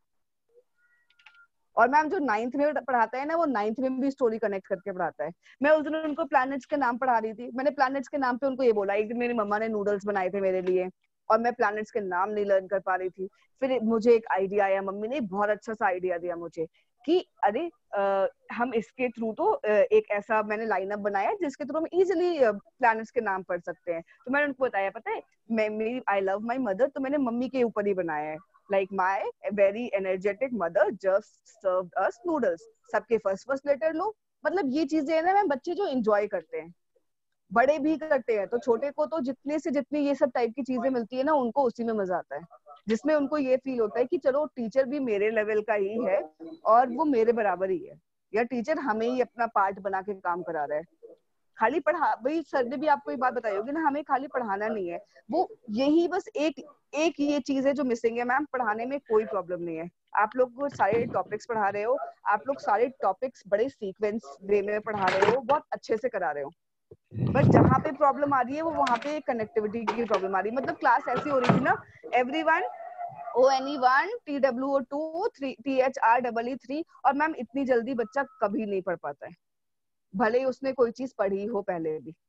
और मैम जो नाइन्थ में पढ़ाता है ना, वो नाइन्थ में भी स्टोरी कनेक्ट करके पढ़ाता है। मैं उस दिन उनको प्लैनेट्स के नाम पढ़ा रही थी, मैंने प्लैनेट्स के नाम पे उनको ये बोला। एक दिन मेरी मम्मा ने नूडल्स बनाए थे मेरे लिए और मैं प्लैनेट्स के नाम नहीं लर्न कर पा रही थी। फिर मुझे एक आइडिया आया, मम्मी ने बहुत अच्छा सा आइडिया दिया मुझे कि अरे आ, हम इसके थ्रू तो एक ऐसा मैंने लाइनअप बनाया जिसके थ्रू हम इजिली प्लैनेट्स के नाम पढ़ सकते हैं। तो मैंने उनको बताया, पता है मैं मेरी आई लव माई मदर, तो मैंने मम्मी के ऊपर ही बनाया है। Like my very energetic mother just served us noodles। सबके फर्स्ट फर्स्ट लेटर लो। मतलब ये चीजें है ना मैम, बच्चे जो एंजॉय करते हैं, बड़े भी करते हैं, तो छोटे को तो जितने से जितनी ये सब टाइप की चीजें मिलती है ना, उनको उसी में मजा आता है, जिसमें उनको ये फील होता है कि चलो टीचर भी मेरे लेवल का ही है और वो मेरे बराबर ही है, या टीचर हमें ही अपना पार्ट बना के काम करा रहा है। खाली पढ़ा, भाई सर ने भी आपको ये बात बताई होगी ना, हमें खाली पढ़ाना नहीं है, वो यही बस एक एक ये चीज है जो मिसिंग है मैम। पढ़ाने में कोई प्रॉब्लम नहीं है, आप लोग को सारे टॉपिक्स पढ़ा रहे हो, आप लोग सारे टॉपिक्स बड़े सीक्वेंस वे में पढ़ा रहे हो, बहुत अच्छे से करा रहे हो। बट जहाँ पे प्रॉब्लम आ रही है वो वहाँ पे कनेक्टिविटी की प्रॉब्लम आ रही है। मतलब क्लास ऐसी हो रही थी ना, everyone O N E one T W O two three T H R double E three, और मैम इतनी जल्दी बच्चा कभी नहीं पढ़ पाता है, भले ही उसने कोई चीज पढ़ी हो पहले भी।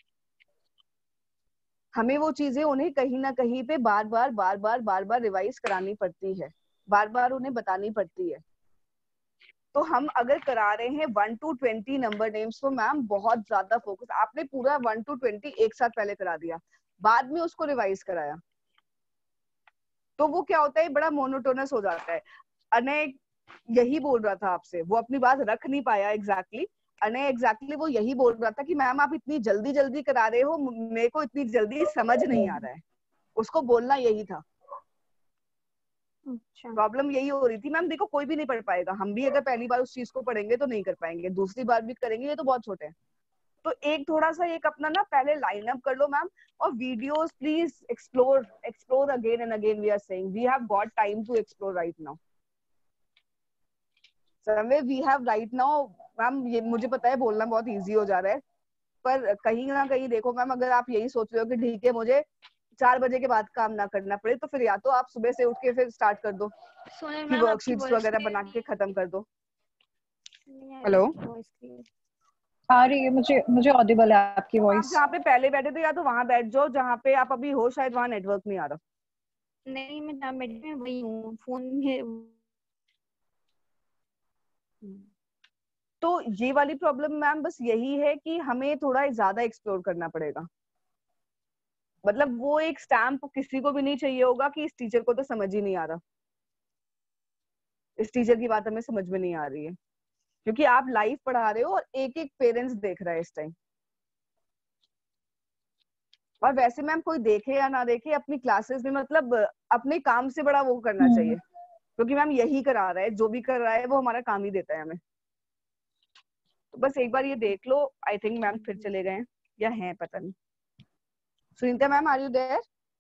हमें वो चीजें उन्हें कहीं ना कहीं पे बार बार बार बार बार बार रिवाइज करानी पड़ती है, बार बार उन्हें बतानी पड़ती है। तो हम अगर करा रहे हैं one two twenty number names, तो मैम बहुत ज्यादा फोकस, आपने पूरा वन टू ट्वेंटी एक साथ पहले करा दिया, बाद में उसको रिवाइज कराया, तो वो क्या होता है, बड़ा मोनोटोनस हो जाता है। अनय यही बोल रहा था आपसे, वो अपनी बात रख नहीं पाया एग्जैक्टली। अनय एग्जैक्टली वो यही बोल रहा था कि मैम आप इतनी जल्दी जल्दी करा रहे हो, मेरे को इतनी जल्दी समझ नहीं आ रहा है। उसको बोलना यही था। अच्छा। प्रॉब्लम यही हो रही थी मैम। देखो कोई भी नहीं पढ़ पाएगा, हम भी अगर पहली बार उस चीज को पढ़ेंगे तो नहीं कर पाएंगे, दूसरी बार भी करेंगे, ये तो बहुत छोटे हैं। तो एक थोड़ा सा एक अपना ना पहले लाइन अप कर लो मैम, और videos please explore explore again and again. We are saying we have got time to explore right now, some way we have right now. Ma'am ये मुझे पता है बोलना बहुत इजी हो जा रहा है, पर कहीं ना कहीं देखो मैम, अगर आप यही सोच रहे हो कि ठीक है मुझे चार बजे के बाद काम ना करना पड़े, तो फिर या तो आप सुबह से उठ के फिर स्टार्ट कर दो कि वर्कशीट्स वगैरह बना के खत्म कर दो। हेलो, आ रही है मुझे, मुझे ऑडिबल है आपकी वॉइस। जहाँ पे पहले बैठे थे या तो वहां बैठ जाओ जहाँ पे आप अभी हो, शायद वहां नेटवर्क नहीं आ रहा। नहीं मैं जहाँ बैठी हूँ वही हूँ, फोन में। तो ये वाली प्रॉब्लम मैम बस यही है कि हमें थोड़ा ज्यादा एक्सप्लोर करना पड़ेगा। मतलब वो एक स्टैम्प किसी को भी नहीं चाहिए होगा कि इस टीचर को तो समझ ही नहीं आ रहा, इस टीचर की बात हमें समझ में नहीं आ रही है, क्योंकि आप लाइव पढ़ा रहे हो और एक एक पेरेंट्स देख रहा है इस टाइम। और वैसे मैम कोई देखे या ना देखे अपनी क्लासेस में मतलब अपने काम से बड़ा वो करना चाहिए, क्योंकि मैम यही करा रहा है, जो भी कर रहा है वो हमारा काम ही देता है हमें। तो बस एक बार ये देख लो। आई थिंक मैम फिर चले गए या हैं पता नहीं। Sunita ma'am are you there?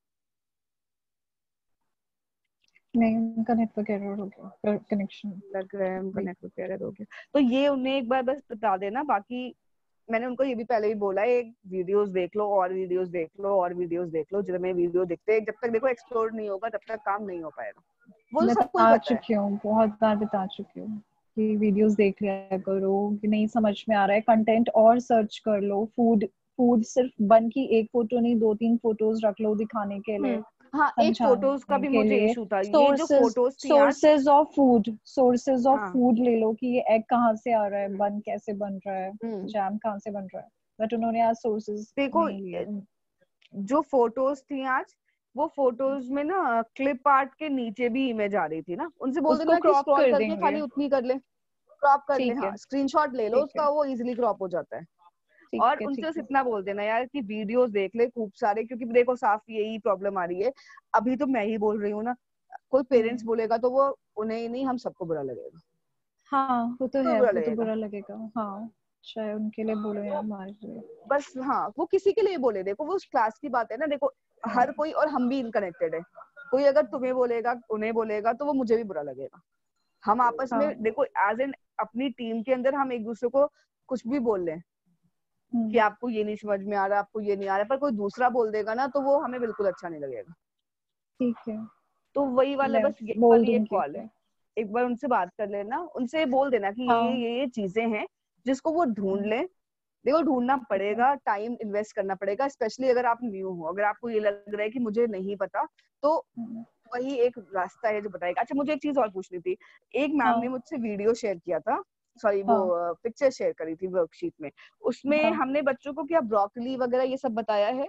नहीं, उनका नेटवर्क एरर हो गया, कनेक्शन लग रहा है उनका नेटवर्क एरर हो गया। तो ये उन्हें एक बार बस बता देना। बाकी मैंने उनको ये भी पहले ही बोला है, वीडियोस देख लो और वीडियोस देख लो और वीडियोस देख लो। जब मैं वीडियो देखते हैं, जब तक देखो एक्सप्लोर नहीं होगा तब तक काम नहीं हो पाएगा। वो सबको ही बता पता है। चुकी हूँ, बहुत बार बता चुकी हूँ कि वीडियोस देख लिया करो, कि नहीं समझ में आ रहा है कंटेंट और सर्च कर लो। फूड फूड सिर्फ बन की एक फोटो नहीं, दो तीन फोटोज रख लो दिखाने के लिए, हाँ, एक फोटोज का समझाने भी के मुझे लिए। इशू था। ये जो सोर्सेज फोटोज थी आज, sources of food sources of हाँ फूड ले लो कि ये एग कहाँ से आ रहा है, बन कैसे बन रहा है, हम्म, जैम कहाँ से बन रहा है, बट उन्होंने आज सोर्सेज देखो नहीं लिए। जो फोटोज थी आज, वो फोटोज में ना क्लिप आर्ट के नीचे भी इमेज आ रही थी ना, उनसे बोल उसको देना कि क्रॉप स्क्रॉल कर करके देंगे। खाली उतनी कर ले, क्रॉप कर ले। ठीक हाँ, है, स्क्रीनशॉट ले लो ठीक है, उसका, वो इजीली क्रॉप हो जाता है। ठीक और है, उनसे ठीक बस है। इतना बोल देना यार कि वीडियोस देख ले खूब सारे, क्योंकि देखो साफ यही प्रॉब्लम आ रही है। अभी तो मैं ही बोल रही हूँ ना, कोई पेरेंट्स हम्म। बोलेगा तो वो उन्हें ही नहीं, हम सबको बुरा लगेगा। हाँ वो तो तो है, बुरा वो तो लगेगा बुरा लगेगा। हाँ, चाहे उनके लिए बोलो या हमारे लिए। बस। हाँ, वो किसी के लिए बोले, देखो वो उस क्लास की बात है ना। देखो हर कोई, और हम भी इनकनेक्टेड है। कोई अगर तुम्हें बोलेगा, उन्हें बोलेगा, तो वो मुझे भी बुरा लगेगा। हम आपस में हाँ। देखो एज एन अपनी टीम के अंदर हम एक दूसरे को कुछ भी बोल लें कि हम्म। आपको ये नहीं समझ में आ रहा, आपको ये नहीं आ रहा, पर कोई दूसरा बोल देगा ना तो वो हमें बिल्कुल अच्छा नहीं लगेगा। ठीक है, तो वही वाला मैं बस यही बोल वाली एक दूंगी कॉल है। फिर। एक बार उनसे बात कर लेना, उनसे बोल देना कि ये हाँ। ये ये चीजें हैं जिसको वो ढूंढ हम्म, ले। देखो ढूंढना ठीक है। पड़ेगा, टाइम इन्वेस्ट करना पड़ेगा, स्पेशली अगर आप न्यू हो। अगर आपको ये लग रहा है कि मुझे नहीं पता, तो हम्म, वही एक रास्ता है जो बताएगा। अच्छा, मुझे एक चीज और पूछनी थी। एक मैम ने हाँ, मुझसे वीडियो शेयर किया था, सॉरी वो हाँ, पिक्चर शेयर करी थी वर्कशीट में। उसमें हाँ। हमने बच्चों को क्या ब्रोकली वगैरह ये सब बताया है।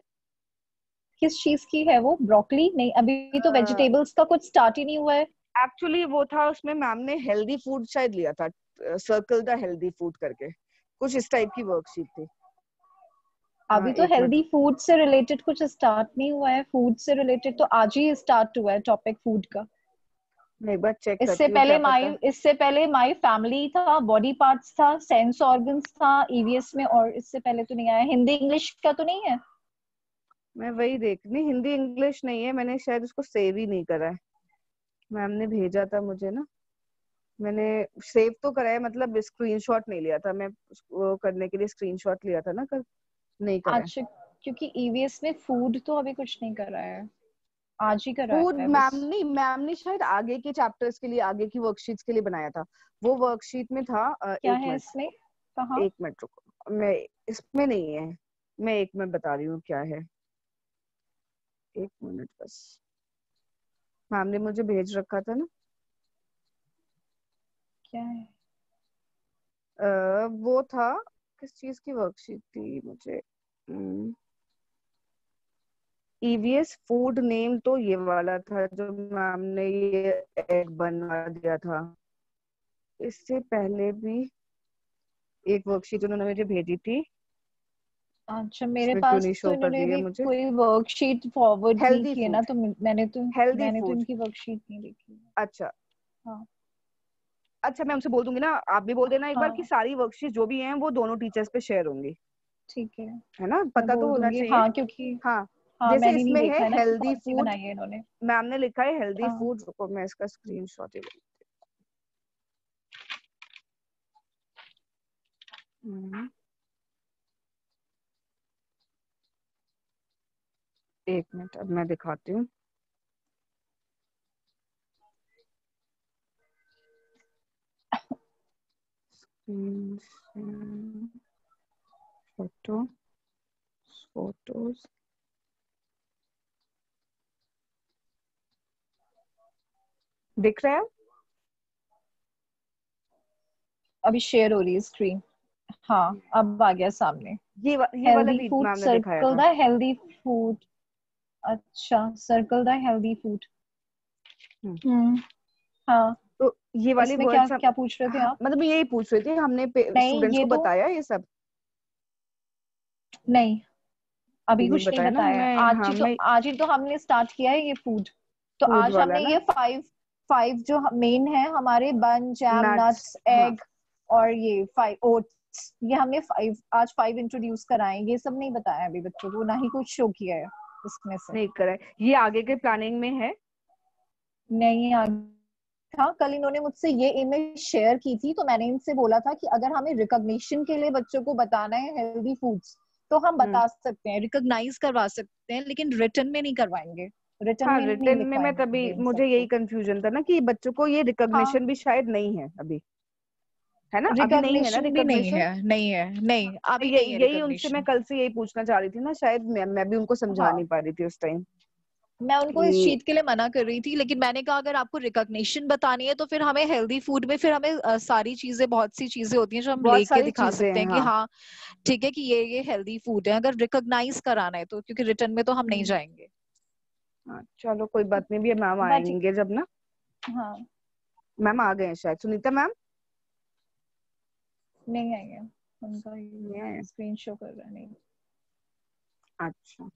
किस चीज की है वो? ब्रोकली नहीं, अभी तो वेजिटेबल्स का कुछ स्टार्ट ही नहीं हुआ है। एक्चुअली वो था, उसमें मैम ने हेल्दी फूड शायद लिया था, सर्कल द हेल्दी फूड करके कुछ इस टाइप की वर्कशीट थी। हाँ, अभी तो एक मिनट। हेल्दी फूड से रिलेटेड कुछ स्टार्ट नहीं हुआ है। फूड से रिलेटेड तो आज ही स्टार्ट हुआ है टॉपिक फूड का। मैं एक बार चेक इससे करती हूँ, पहले क्या माई पता। इससे पहले माई फैमिली था, बॉडी पार्ट्स था, सेंस ऑर्गन्स था ईवीएस में, और इससे पहले तो नहीं आया। हिंदी इंग्लिश का तो नहीं है? मैं वही देख, नहीं हिंदी इंग्लिश नहीं है, मैंने शायद उसको सेव ही नहीं करा है। मैम ने भेजा था मुझे ना, मैंने सेव तो करा है, मतलब स्क्रीनशॉट नहीं लिया था। मैं उसको करने के लिए स्क्रीनशॉट लिया था ना कल, नहीं करा है। आज, क्योंकि ईवीएस में फूड तो अभी कुछ नहीं कर रहा है, आज ही कर रहा फूड है बस। मैम नहीं, मैम ने शायद आगे के चैप्टर्स के लिए, आगे की वर्कशीट्स के लिए बनाया था। वो वर्कशीट में था अ, क्या एक है मिनट, इसमें? कहाँ? एक मिनट रुको, मैं इसमें नहीं है, मैं एक मिनट बता रही हूँ क्या है। एक मिनट बस, मैम ने मुझे भेज रखा था ना। क्या है? आ, वो था, किस चीज की वर्कशीट थी मुझे, ईवीएस फूड नेम तो ये वाला था जो मैम ने ये एग बनवा दिया था। इससे पहले भी एक वर्कशीट उन्होंने मुझे भेजी थी, अच्छा, मेरे इसमें क्यों पास नहीं तो शो कर इन्होंने रही है भी मुझे। कोई वर्कशीट फॉरवर्ड नहीं हेल्दी की है ना, फूड, तो मैंने तो हेल्दी मैंने तो फूड। इनकी वर्कशीट नहीं देखी। अच्छा, हाँ, अच्छा मैं उनसे बोल दूंगी ना, आप भी बोल देना एक बार कि हाँ, सारी वर्कशीट जो भी हैं वो दोनों टीचर्स पे शेयर होंगी। ठीक है, है ना, मैं पता तो बोल होना दूंगी। चाहिए। हाँ, क्योंकि हाँ, हाँ जैसे मैंने नहीं इसमें है देखा है ना कि हेल्दी कौन सी फूड, बनाई है इन्होंने। मैम ने लिखा है हेल्दी हाँ, फूड। रुको मैं इसका स्क्रीनशॉट ही ले- हम्म, एक मिनट अब मैं दिखाती हूँ। फोटो, फोटोज, दिख रहा है? अभी शेयर हो रही है स्क्रीन। हाँ अब आ गया सामने। ये वा, ये वाला हेल्दी भी फूड, मैम ने दिखाया सर्कल था। The healthy food. अच्छा, सर्कल द हेल्दी फूड। हम्म हाँ। तो ये वाली इसमें क्या वर्ड्स हम, क्या पूछ रहे थे हाँ, आप? मतलब यही पूछ रही थी, हमने नहीं स्टूडेंट्स ये को तो बताया ये सब? नहीं, अभी अभी नहीं कुछ नहीं बताया ना बताया है। मैं, आज हाँ ही तो मैं आज ही तो हमने स्टार्ट किया है ये फूड। तो फूड आज वाला हमने ना, ये फाइव फाइव जो मेन है हमारे, बन, जैम, नट्स, नट्स, हाँ एग और ये फाइव ओट्स, ये हमने फाइव आज फाइव इंट्रोड्यूस कराए। ये सब नहीं बताया अभी बच्चों को, ना ही कुछ शो किया है इसमें से। नहीं करा है, ये आगे के प्लानिंग में है। नहीं आ था। कल इन्होंने मुझसे ये इमेज शेयर की थी, तो मैंने इनसे बोला था कि अगर हमें रिकॉग्निशन के लिए बच्चों को बताना है हेल्दी फूड्स तो हम हम्म, बता सकते हैं, रिकॉग्नाइज करवा सकते हैं, लेकिन रिटर्न में नहीं करवाएंगे, रिटर्न हाँ में नहीं रिटर्न में मैं लिखवाएंगे तभी, इन मुझे यही सबको। कंफ्यूजन था ना कि बच्चों को ये हाँ, रिकॉग्निशन भी शायद नहीं है अभी, है ना, अभी नहीं है ना रिकॉग्निशन भी नहीं रिकॉग्निशन। है, नहीं है, नहीं अभी नहीं यही है यही उनसे मैं रिकॉग्निशन। कल से यही पूछना चाह रही थी ना, शायद मैं, मैं भी उनको समझा नहीं हाँ, पा रही थी उस टाइम मैं उनको इस कि, चीज के लिए मना कर रही थी, लेकिन मैंने कहा अगर आपको रिकॉग्निशन बतानी है तो फिर हमें हेल्दी फूड में फिर हमें अ, सारी चीजें, बहुत सी चीजें होती हैं जो हम बहुत लेके सारी दिखा चीजें सकते हैं, हैं कि हाँ। हाँ ठीक है कि ये ये हेल्दी फूड है। अगर रिकॉग्नाइज कराना है तो, क्योंकि रिटर्न में तो हम नहीं हम्म, जाएंगे। हाँ, चलो कोई बात नहीं, भी मैम मैं ठीक। आएंगे जब ना। हाँ, मैम आ गए हैं शायद, सुनीता मैम नहीं आएंगे, उनका नहीं आए? स्क्रीन शो कर रहा है नहीं। अच्छा,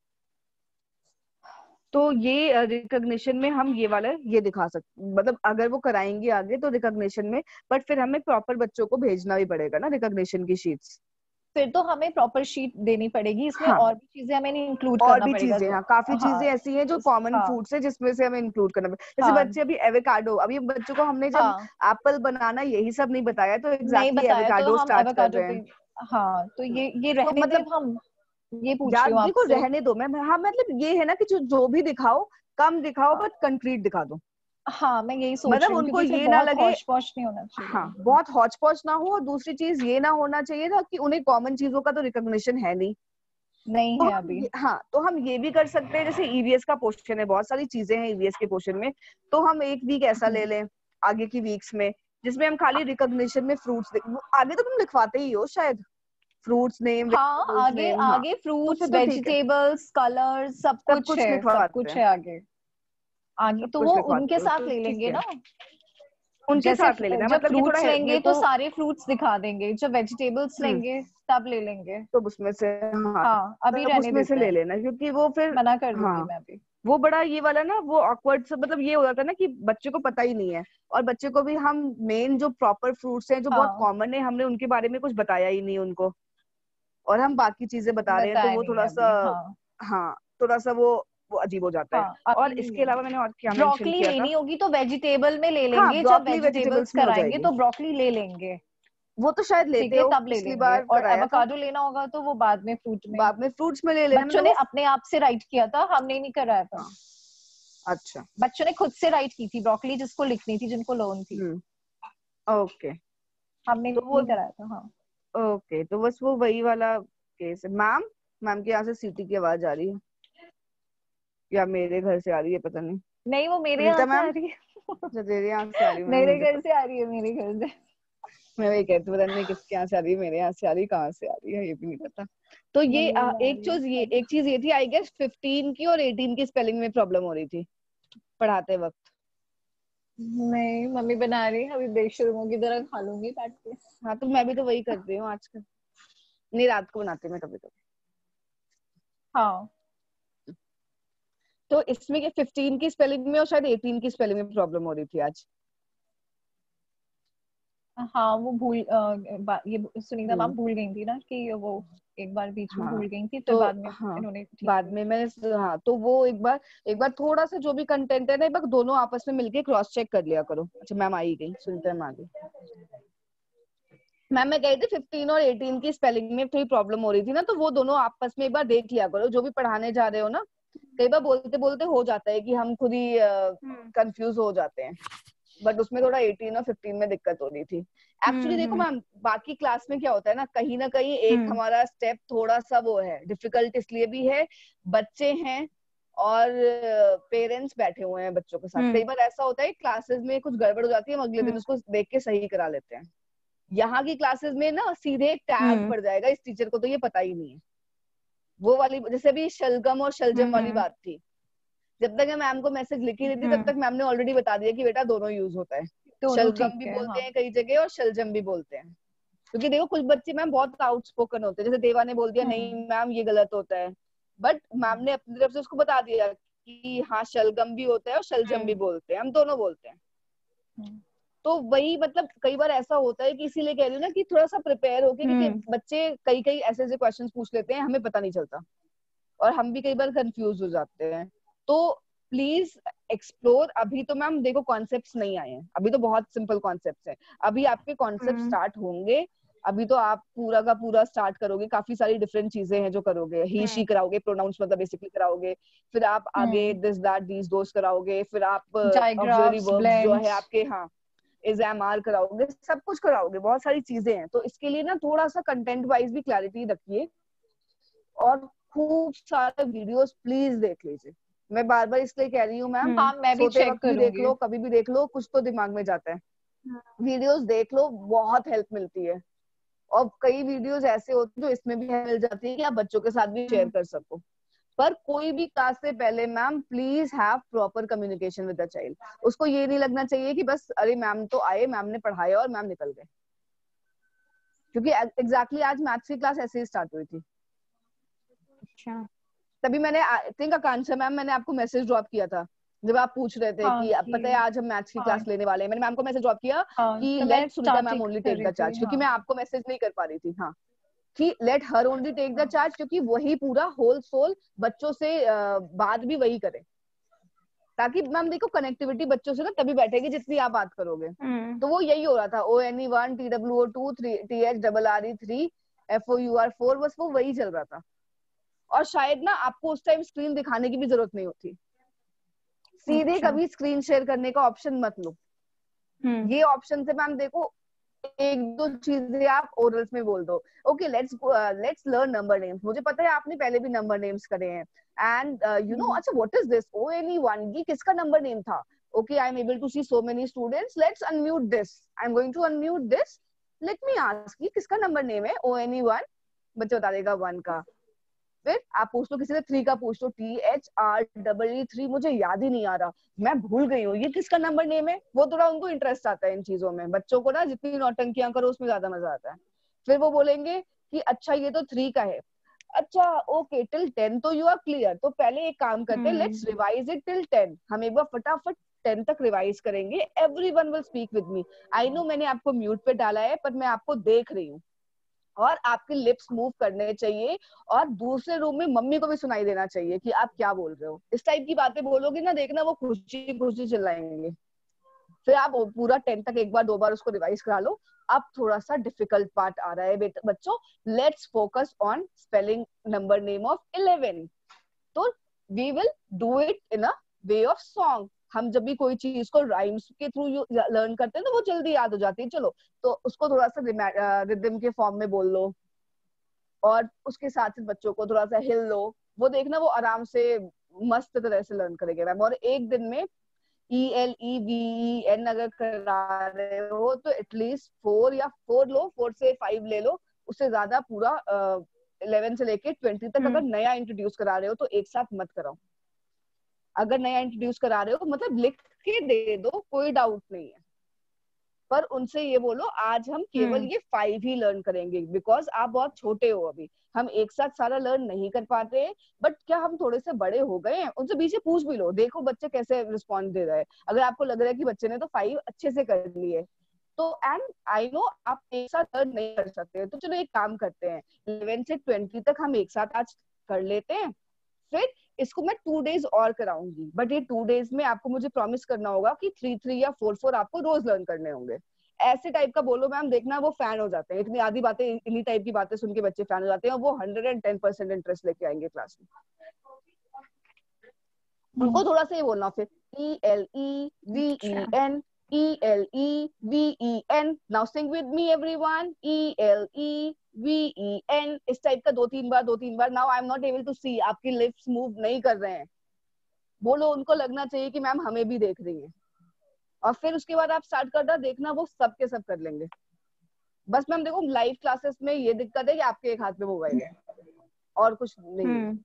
तो ये रिकॉग्निशन में हम ये वाला ये दिखा सकते, मतलब अगर वो कराएंगे आगे तो रिकॉग्निशन में, बट फिर हमें प्रॉपर बच्चों को भेजना भी पड़ेगा ना रिकॉग्निशन की शीट्स। फिर तो हमें प्रॉपर शीट देनी पड़ेगी, इसमें हाँ, और भी चीजें हमें इंक्लूड और करना भी पड़ेगा। चीजें, हाँ काफी चीजें हाँ ऐसी हैं जो कॉमन हाँ फूड्स है जिसमें से हमें इंक्लूड करना पड़ेगा। जैसे हाँ बच्चे अभी एवोकाडो, अभी बच्चों को हमने जब हाँ, एप्पल बनाना यही सब नहीं बताया, तो नहीं एग्जैक्टली बताया तो एवोकाडो हम स्टार्ट कर एवोकाडो रहे पे। हैं। हाँ, तो ये ये तो रहने दे मतलब हम, ये पूछ यार रही हूँ देखो, आपसे। रहने दो मैम, हाँ मतलब ये है ना कि जो जो भी दिखाओ कम दिखाओ, बट कंक्रीट दिखा दो। हाँ, मैं यही सोच मतलब रही हूँ, उनको क्योंकि फिर ये ना बहुत लगे, हौच पौच नहीं होना हाँ चाहिए। बहुत हौच पौच ना हो, और दूसरी चीज ये ना होना चाहिए था कि उन्हें कॉमन चीजों का तो रिकॉग्निशन है नहीं। नहीं तो है हम अभी। ये, हाँ तो हम ये भी कर सकते हैं, जैसे ईवीएस का पोर्शन है, बहुत सारी चीजें हैं ईवीएस के पोर्शन में, तो हम एक वीक ऐसा ले हम्म। लें आगे की वीक्स में, जिसमें हम खाली रिकॉग्निशन में फ्रूट्स, आगे तो तुम लिखवाते ही हो शायद, फ्रूट्स नेम, हाँ, वेजिटेबल्स आगे नेम, हाँ आगे तो फिर फ्रूट्स, तो ठीक है, वेजिटेबल्स, कलर्स, सब सब कुछ कुछ है, सब लिखवाते कुछ हैं, है आगे। आगे सब तो कुछ वो लिखवाते उनके हो साथ तो ले ठीक लेंगे है, ना। उनके जैसे साथ ले फ- लेना, जब मतलब ये थोड़ा फ्रूट्स है लेंगे मेरे तो को। सारे फ्रूट्स दिखा देंगे, जब वेजिटेबल्स हम्म, लेंगे तब ले लेंगे। तो उसमें से, हाँ हाँ, अभी तब रहने उसमें से देते ले हैं, लेना, क्योंकि वो फिर, मना कर दूंगी हाँ मैं अभी। वो बड़ा ये वाला ना, वो ऑकवर्ड से, मतलब ये हो जाता है ना कि बच्चे को पता ही नहीं है, और बच्चे को भी हम मेन जो प्रॉपर फ्रूट्स हैं जो बहुत हाँ, कॉमन है, हमने उनके बारे में कुछ बताया ही नहीं उनको, और हम बाकी चीजें बता रहे हैं, तो बताया वो नहीं थोड़ा है सा, अभी। हाँ हाँ थोड़ा सा वो वो अजीब हो जाता है। हाँ, अभी और नहीं इसके अलावा लेंगे। मैंने और क्या मेंशन ब्रोकली किया था, लेनी होगी तो वेजिटेबल में ले हाँ लेंगे, जब ब्रोकली वेजिटेबल्स वेजिटेबल्स में हो कराएंगे जाएगी, तो ब्रोकली ले लेंगे। वो तो शायद ठीक लेते है, हो, तब ले पिछली लेंगे। बार और कराया था। एवोकाडो लेना होगा तो वो बाद में, फ्रूट में। बाद में फ्रूट्स में ले लेना, बच्चों मतलब ने वो, अपने आप से राइट किया था, हमने नहीं कराया था। हाँ अच्छा, बच्चों ने खुद से राइट की थी ब्रोकली, जिसको लिखनी थी, जिनको लोन थी। हम्म, ओके, हमने तो वो, नहीं कराया था। हाँ, ओके तो बस वो वही वाला केस है। मैम, मैम के यहाँ से सीटी की आवाज आ रही है, या मेरे घर से आ रही है पता नहीं। नहीं वो मेरे यहाँ सुनीता से आ मैम, रही है। अच्छा तेरे यहाँ से आ रही है, मैम मेरे मुझे घर पता, से आ रही है, मेरे घर से। मैं वही कहती हूँ, पता नहीं किसके यहाँ से आ रही है, मेरे यहाँ से आ रही है, कहाँ से आ रही है ये भी नहीं पता। तो ये मम्मी आ, बना एक रही चीज ये है। एक चीज ये थी, आई गेस फिफ्टीन की और एटीन की स्पेलिंग में प्रॉब्लम हो रही थी पढ़ाते वक्त। नहीं, मम्मी बना रही है, अभी बेशर्मों की तरह खा लूंगी काट के। हाँ तो मैं भी तो वही करती हूँ आजकल, नहीं रात को बनाती हूँ मैं कभी कभी। हाँ तो इसमें क्या फिफ्टीन की स्पेलिंग में और शायद एटीन की स्पेलिंग में प्रॉब्लम हो रही थी आज। हाँ, वो भूल अ, बा- ये सुनीता हम्म, मैम भूल गई थी ना कि वो एक बार बीच में हाँ भूल गई थी, फिर तो, बाद में हाँ इन्होंने ठीक बाद कर में दिया। मैंने, हाँ तो वो एक बार एक बार थोड़ा सा जो भी कंटेंट है ना, एक बार दोनों आपस में मिलके क्रॉस चेक कर लिया करो। अच्छा मैम आई गई, सुनते हैं, मैम आ गई। मैम मैं कही थी फिफ्टीन और एटीन की स्पेलिंग में थोड़ी प्रॉब्लम हो रही थी ना, तो वो दोनों आपस में एक बार देख लिया करो, जो भी पढ़ाने जा रहे हो ना, कई बार बोलते बोलते हो जाता है कि हम खुद ही हम्म कंफ्यूज हो जाते हैं, बट उसमें थोड़ा एटीन और फिफ्टीन में दिक्कत हो रही थी। एक्चुअली देखो हम्म मैम, बाकी क्लास में क्या होता है ना, कहीं ना कहीं एक हम्म हमारा स्टेप थोड़ा सा वो है, डिफिकल्ट इसलिए भी है, बच्चे हैं और पेरेंट्स बैठे हुए हैं बच्चों के साथ, हम्म कई बार ऐसा होता है क्लासेस में कुछ गड़बड़ हो जाती है, हम अगले दिन हम्म उसको देख के सही करा लेते हैं। यहाँ की क्लासेस में ना सीधे एक टैग पड़ जाएगा, इस टीचर को तो ये पता ही नहीं है। वो वाली जैसे भी शलगम और शलजम वाली बात थी, जब तक मैम को मैसेज लिखी नहीं थी तब तक मैम ने ऑलरेडी बता दिया कि बेटा दोनों यूज होता है, शलगम भी बोलते हैं कई जगह और शलजम भी बोलते हैं। क्योंकि देखो कुछ बच्चे मैम बहुत आउटस्पोकन होते हैं, जैसे देवा ने बोल दिया नहीं मैम ये गलत होता है, बट मैम ने अपनी तरफ से उसको बता दिया कि हाँ शलगम भी होता है और शलजम भी बोलते हैं, हम दोनों बोलते हैं। तो वही मतलब कई बार ऐसा होता है कि इसीलिए कह रही हूँ ना कि थोड़ा सा प्रिपेयर होके, क्योंकि बच्चे कई कई ऐसे ऐसे क्वेश्चंस पूछ लेते हैं हमें पता नहीं चलता और हम भी कई बार कंफ्यूज हो जाते हैं। तो प्लीज एक्सप्लोर। अभी तो मैम देखो कॉन्सेप्ट्स नहीं आए हैं, अभी तो बहुत सिंपल कॉन्सेप्ट्स हैं, अभी आपके कॉन्सेप्ट स्टार्ट होंगे, अभी तो आप पूरा का पूरा स्टार्ट करोगे, काफी सारी डिफरेंट चीजें हैं जो करोगे, ही शी कराओगे, प्रोनाउंस मतलब बेसिकली कराओगे, फिर आप आगे दिस दैट दीस दोस कराओगे, फिर आप ऑक्सिलरी वर्ब्स जो है आपके, हाँ इज एम आर कराओगे, सब कुछ कराओगे, बहुत सारी चीजें हैं। तो इसके लिए ना थोड़ा सा कंटेंट वाइज भी क्लैरिटी रखिए और खूब सारे वीडियोस प्लीज देख लीजिए। मैं बार बार इसलिए कह रही हूँ मैम, हाँ, मैं भी सोते वक्त भी देख लो, कभी भी देख लो, कुछ तो दिमाग में जाता है, वीडियोस देख लो, बहुत हेल्प मिलती है। और कई वीडियोस ऐसे होते हैं जो इसमें भी मिल जाती है कि आप बच्चों के साथ भी शेयर कर सको। पर कोई भी क्लास से पहले ma'am please have proper communication with the child. उसको ये नहीं लगना चाहिए कि बस अरे मैम तो आए, मैम ने पढ़ाया और मैम निकल गए, क्योंकि एग्जैक्टली आज मैथ्स की क्लास ऐसे ही स्टार्ट हुई थी। अच्छा, तभी मैंने आई थिंक आकांक्षा मैम मैंने आपको मैसेज ड्रॉप किया था जब आप पूछ रहे थे कि अब पता है आज हम मैथ्स की क्लास लेने वाले हैं, मैंने मैम को मैसेज ड्रॉप किया कि let Sunita ma'am only take the charge, क्योंकि मैं आपको मैसेज नहीं कर पा रही थी। हाँ कि let her only take the charge, क्योंकि वही पूरा होल सोल बच्चों से बात भी वही करे, ताकि मैम देखो कनेक्टिविटी बच्चों से ना तभी बैठेगी जितनी आप बात करोगे। तो वो यही हो रहा था, O N E one, T W O two, T H double R E three, F O U R four, बस वो वही चल रहा था। और शायद ना आपको उस टाइम स्क्रीन दिखाने की भी जरूरत नहीं होती, सीधे अच्छा। कभी स्क्रीन शेयर करने का ऑप्शन मत लो, ये ऑप्शन से मैम देखो एक दो चीजें आप ओरल्स में बोल दो, okay let's let's learn number names, मुझे पता है आपने पहले भी नंबर नेम्स करे हैं, एंड यू नो अच्छा what is this O N E one, ये किसका नंबर नेम था, okay I am able to see so many students, let's unmute this, I am going to unmute this, let me ask ये किसका number name है, ओ N E one, बच्चा बता देगा one का। फिर आप पूछ लो किसी से थ्री का पूछ लो, T H R double E three, मुझे याद ही नहीं आ रहा, मैं भूल गई हूँ ये किसका नंबर नेम है। वो थोड़ा उनको इंटरेस्ट आता है इन चीजों में, बच्चों को ना जितनी नौटंकियां करो उसमें ज्यादा मजा आता है। फिर वो बोलेंगे कि अच्छा ये तो थ्री का है, अच्छा ओके टिल टेन तो यू आर क्लियर, तो पहले एक काम करते हैं let's revise it till ten, हम एक बार फटाफट टेन तक रिवाइज करेंगे, everyone will speak with me, I know मैंने आपको म्यूट पे डाला है पर मैं आपको देख रही हूँ, और आपके लिप्स मूव करने चाहिए और दूसरे रूम में मम्मी को भी सुनाई देना चाहिए कि आप क्या बोल रहे हो। इस टाइप की बातें बोलोगे ना, देखना वो खुशी खुशी चिल्लाएंगे। फिर आप पूरा टेन तक एक बार दो बार उसको रिवाइज करा लो। अब थोड़ा सा डिफिकल्ट पार्ट आ रहा है बेटा बच्चों, let's focus on spelling number name of eleven. तो we will do it in a way of song. हम जब भी कोई चीज को राइम्स के थ्रू लर्न करते हैं तो वो जल्दी याद हो जाती है। चलो तो उसको थोड़ा सा रिदम के फॉर्म में बोल लो और उसके साथ साथ बच्चों को थोड़ा सा हिल लो, वो देखना वो आराम से मस्त तरह से लर्न करेंगे मैम। और एक दिन में E L E V E N अगर करा रहे हो तो एटलीस्ट फोर या फोर लो, फोर से फाइव ले लो, उससे ज्यादा पूरा इलेवन से लेके ट्वेंटी तक अगर नया इंट्रोड्यूस करा रहे हो तो एक साथ मत कराओ। अगर नया इंट्रोड्यूस करा रहे हो मतलब लिख के दे दो, कोई डाउट नहीं है, पर उनसे ये बोलो आज हम केवल ये फाइव ही लर्न करेंगे, बिकॉज आप बहुत छोटे हो, अभी हम एक साथ सारा लर्न नहीं कर पाते, बट क्या हम थोड़े से बड़े हो गए हैं, उनसे पीछे पूछ भी लो, देखो बच्चे कैसे रिस्पॉन्स दे रहे हैं। अगर आपको लग रहा है कि बच्चे ने तो फाइव अच्छे से कर लिए तो, एंड आई नो आप एक साथ लर्न नहीं कर सकते, तो चलो एक काम करते हैं इलेवन से ट्वेंटी तक हम एक साथ आज कर लेते हैं, फिर इसको मैं टू डेज और कराऊंगी, बट ये टू डेज में आपको मुझे प्रॉमिस करना होगा कि थ्री थ्री या फोर फोर आपको रोज लर्न करने होंगे। ऐसे टाइप का बोलो मैम, देखना वो फैन हो जाते हैं, इतनी आधी बातें इन्हीं टाइप की बातें सुन के बच्चे फैन हो जाते हैं और वो hundred and ten percent interest लेके आएंगे क्लास में। उनको थोड़ा सा ये बोलना, फिर E L E V E N, E L E V E N, now sing with me everyone, E L E V E N, इस टाइप का दो तीन बार दो तीन बार। Now I am not able to see, आपकी lips move नहीं कर रहे हैं, बोलो, उनको लगना चाहिए कि मैम हमें भी देख रही है, और फिर उसके बाद आप स्टार्ट करना, देखना वो सब के सब कर लेंगे। बस मैम देखो लाइव क्लासेस में ये दिक्कत है कि आपके एक हाथ में मोबाइल है और कुछ नहीं है।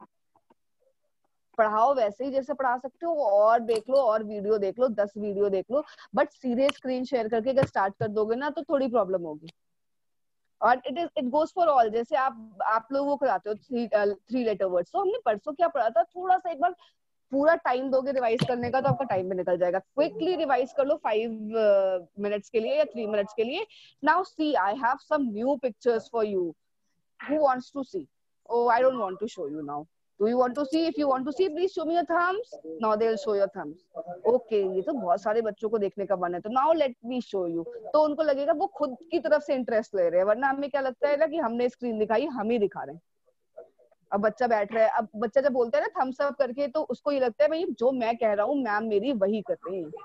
पढ़ाओ वैसे ही जैसे पढ़ा सकते हो, और देख लो और वीडियो देख लो, दस वीडियो देख लो, बट सीधे स्क्रीन शेयर करके अगर स्टार्ट कर दोगे ना तो थोड़ी प्रॉब्लम होगी। और it is it goes for all. जैसे आप आप लोग वो कराते हो थ्री थ्री लेटर वर्ड्स, तो हमने परसों क्या पढ़ा था, थोड़ा सा एक बार पूरा टाइम दोगे रिवाइज करने का तो आपका टाइम भी निकल जाएगा। क्विकली रिवाइज कर लो फाइव मिनट्स के लिए या थ्री मिनट्स के लिए। Now see I have some new pictures for you, who wants to see? Oh I don't want to show you now, do you want to see? If you want to see, please show me your thumbs. Now they'll show your thumbs. Okay, ये तो बहुत सारे बच्चों को देखने का मन है, तो now let me show you. तो उनको लगेगा वो खुद की तरफ से इंटरेस्ट ले रहे हैं, वरना हमें क्या लगता है ना कि हमने स्क्रीन दिखाई, हम ही दिखा रहे हैं। अब बच्चा बैठ रहा है, अब बच्चा जब बोलता है ना थम्स अप करके, तो उसको ये लगता है भाई जो मैं कह रहा हूँ मैम मेरी वही कर रही है,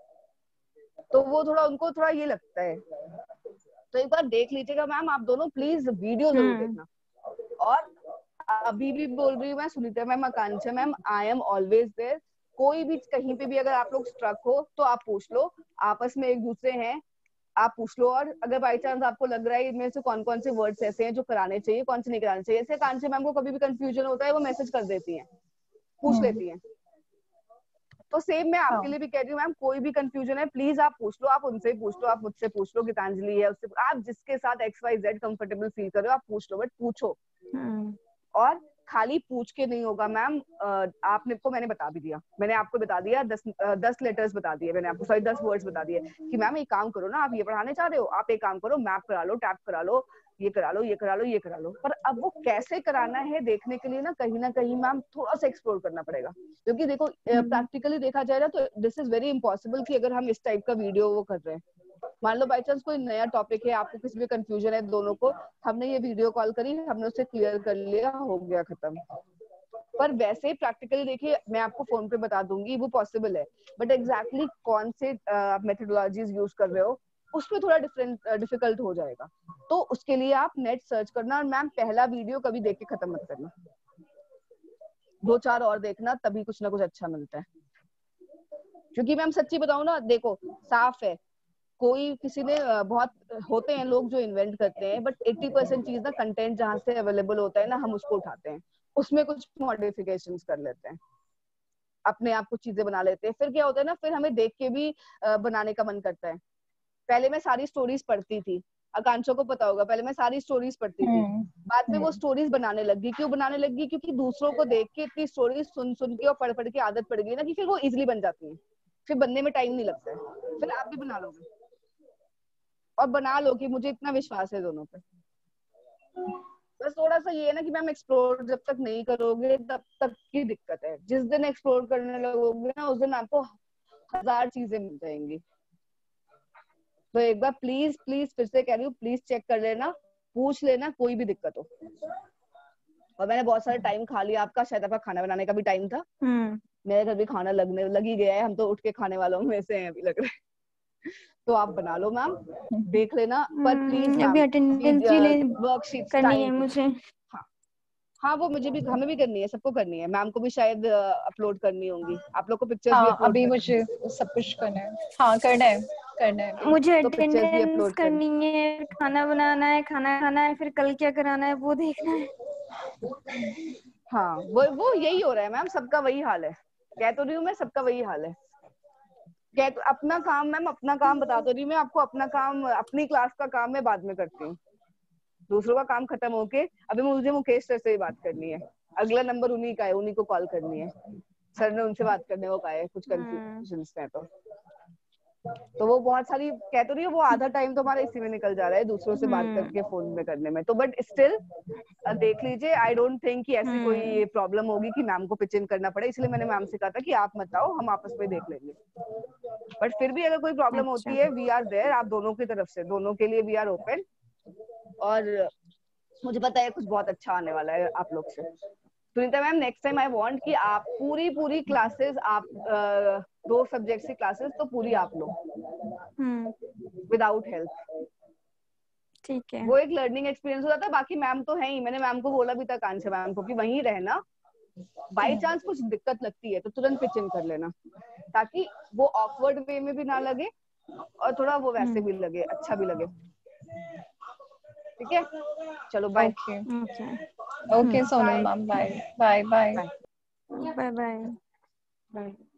तो वो थोड़ा उनको थोड़ा ये लगता है। तो एक बार देख लीजिएगा मैम, आप दोनों प्लीज वीडियो जरूर देखना। और अभी भी बोल रही हूँ मैं, Sunita ma'am, Akanksha ma'am, I am always there. कोई भी कहीं पे भी अगर आप लोग स्ट्रक हो तो आप पूछ लो, आपस में एक दूसरे हैं, आप पूछ लो। और अगर बाई चांस आपको लग रहा है इनमें से कौन कौन से वर्ड्स ऐसे हैं जो कराने चाहिए, कौन से नहीं कराने चाहिए, ऐसे आकांक्षा मैम को कभी भी कंफ्यूजन होता है वो मैसेज कर देती हैं, पूछ लेती हैं। तो सेम मैं आपके लिए भी कह रही हूँ मैम, कोई भी कंफ्यूजन है प्लीज आप पूछ लो, आप उनसे पूछ लो, आप मुझसे पूछ लो, गीतांजलि है उससे, आप जिसके साथ X Y Z comfortable feel कर रहे हो आप पूछ लो, बट पूछो। और खाली पूछ के नहीं होगा मैम, आपने को मैंने बता भी दिया, मैंने आपको बता दिया, दस दस लेटर्स बता दिए मैंने आपको, सॉरी दस वर्ड्स बता दिए कि मैम एक काम करो ना, आप ये पढ़ाने चाह रहे हो, आप एक काम करो मैप करा लो, टैप करा लो, ये करा लो, ये करा लो, ये करा लो। पर अब वो कैसे कराना है देखने के लिए ना कहीं ना कहीं मैम थोड़ा सा एक्सप्लोर करना पड़ेगा, क्योंकि देखो प्रैक्टिकली देखा जाए ना तो दिस इज वेरी इंपॉसिबल कि अगर हम इस टाइप का वीडियो वो कर रहे हैं, मान लो बाई चांस कोई नया टॉपिक है, आपको किसी भी कंफ्यूजन है, दोनों को हमने ये वीडियो कॉल करी, हमने उसे क्लियर कर लिया, हो गया खत्म। पर वैसे प्रैक्टिकली देखिए मैं आपको फोन पे बता दूंगी वो पॉसिबल है, बट एग्जैक्टली exactly कौन से मेथोडोलॉजीज यूज कर रहे हो उसमें थोड़ा डिफरेंट डिफिकल्ट हो जाएगा। तो उसके लिए आप नेट सर्च करना, और मैम पहला वीडियो कभी देख के खत्म मत करना, दो चार और देखना, तभी कुछ ना कुछ अच्छा मिलता है। क्योंकि मैम सच्ची बताऊं ना, देखो साफ है, कोई किसी ने बहुत होते हैं लोग जो इन्वेंट करते हैं, बट अस्सी परसेंट चीज ना कंटेंट जहां से अवेलेबल होता है ना हम उसको उठाते हैं, उसमें कुछ मॉडिफिकेशंस कर लेते हैं, अपने आप कुछ चीजें बना लेते हैं। फिर क्या होता है ना, फिर हमें देख के भी बनाने का मन करता है। पहले मैं सारी स्टोरीज पढ़ती थी, आकांक्षा को पता होगा, पहले मैं सारी स्टोरीज पढ़ती थी, बाद में वो स्टोरीज बनाने लगी। क्यों बनाने लगी? क्योंकि दूसरों को देख के इतनी स्टोरीज सुन सुन के और पढ़ पढ़ के आदत पड़ गई ना कि फिर वो इजिली बन जाती है, फिर बनने में टाइम नहीं लगता है। फिर आप भी बना लोगे और बना लो कि मुझे इतना विश्वास है दोनों पे। बस थोड़ा सा ये है ना कि मैम एक्सप्लोर जब तक नहीं करोगे तब तक की दिक्कत है। जिस दिन एक्सप्लोर करने लगोगे ना उस दिन आपको हजार चीजें मिल जाएंगी। तो एक बार प्लीज प्लीज फिर से कह रही हूँ, प्लीज चेक कर लेना, पूछ लेना कोई भी दिक्कत हो। और मैंने बहुत सारा टाइम खा लिया आपका, शायद आपका खाना बनाने का भी टाइम था। मेरे घर भी खाना लगने लग ही गया है, हम तो उठ के खाने वालों में से हैं अभी लग रहा है। तो आप बना लो मैम, देख लेना, पर प्लीज अभी अटेंडेंस वर्कशीट करनी है मुझे। हाँ हाँ वो मुझे भी, हमें भी करनी है, सबको करनी है, मैम को भी शायद अपलोड करनी होंगी, आप लोग को पिक्चर्स हाँ, भी अपलोड अभी मुझे सब कुछ करना है। हाँ करना है करना है मुझे तो पिक्चर्स भी अपलोड करनी है, खाना बनाना है, खाना खाना है, फिर कल क्या कराना है वो देखना है। हाँ वो वो यही हो रहा है मैम, सबका वही हाल है, कह तो रही हूँ मैं, सबका वही हाल है। कह तो अपना काम मैम, अपना काम बता तो रही मैं आपको, अपना काम, अपनी क्लास का काम मैं बाद में करती हूँ, दूसरों का काम खत्म होके अभी मुझे मुकेश सर से ही बात करनी है, अगला नंबर उन्हीं का है, उन्हीं को कॉल करनी है, सर ने उनसे बात करने को कहा है, कुछ कंफ्यूजन में तो तो वो बहुत सारी कह तो रही है, वो आधा टाइम तो हमारा इसी में निकल जा रहा है दूसरों से बात करके फोन में करने में। तो बट स्टिल देख लीजिए, आई डोंट थिंक कि ऐसी कोई प्रॉब्लम होगी कि मैम को पिच इन करना पड़े, इसलिए मैंने मैम से कहा था कि आप मत आओ, हम आपस में देख लेंगे। बट फिर भी अगर कोई प्रॉब्लम अच्छा। होती है, वी आर देयर, आप दोनों की तरफ से, दोनों के लिए वी आर ओपन। और मुझे पता है कुछ बहुत अच्छा आने वाला है आप लोग से। Sunita ma'am next time I want कि आप पूरी पूरी क्लासेस, आप आ, दो सब्जेक्ट्स की क्लासेस तो पूरी आप लो विदाउट हेल्प, ठीक है। वो एक लर्निंग एक्सपीरियंस हो जाता है। बाकी मैम तो है ही, मैंने मैम को बोला भी था, कांक्षा मैम को, कि वहीं रहना, बाई चांस कुछ दिक्कत लगती है तो तुरंत पिच इन कर लेना, ताकि वो ऑकवर्ड वे में भी ना लगे और थोड़ा वो वैसे भी लगे, अच्छा भी लगे। ठीक है, चलो bye. Okay okay okay Sonal ma'am, bye bye bye bye bye bye.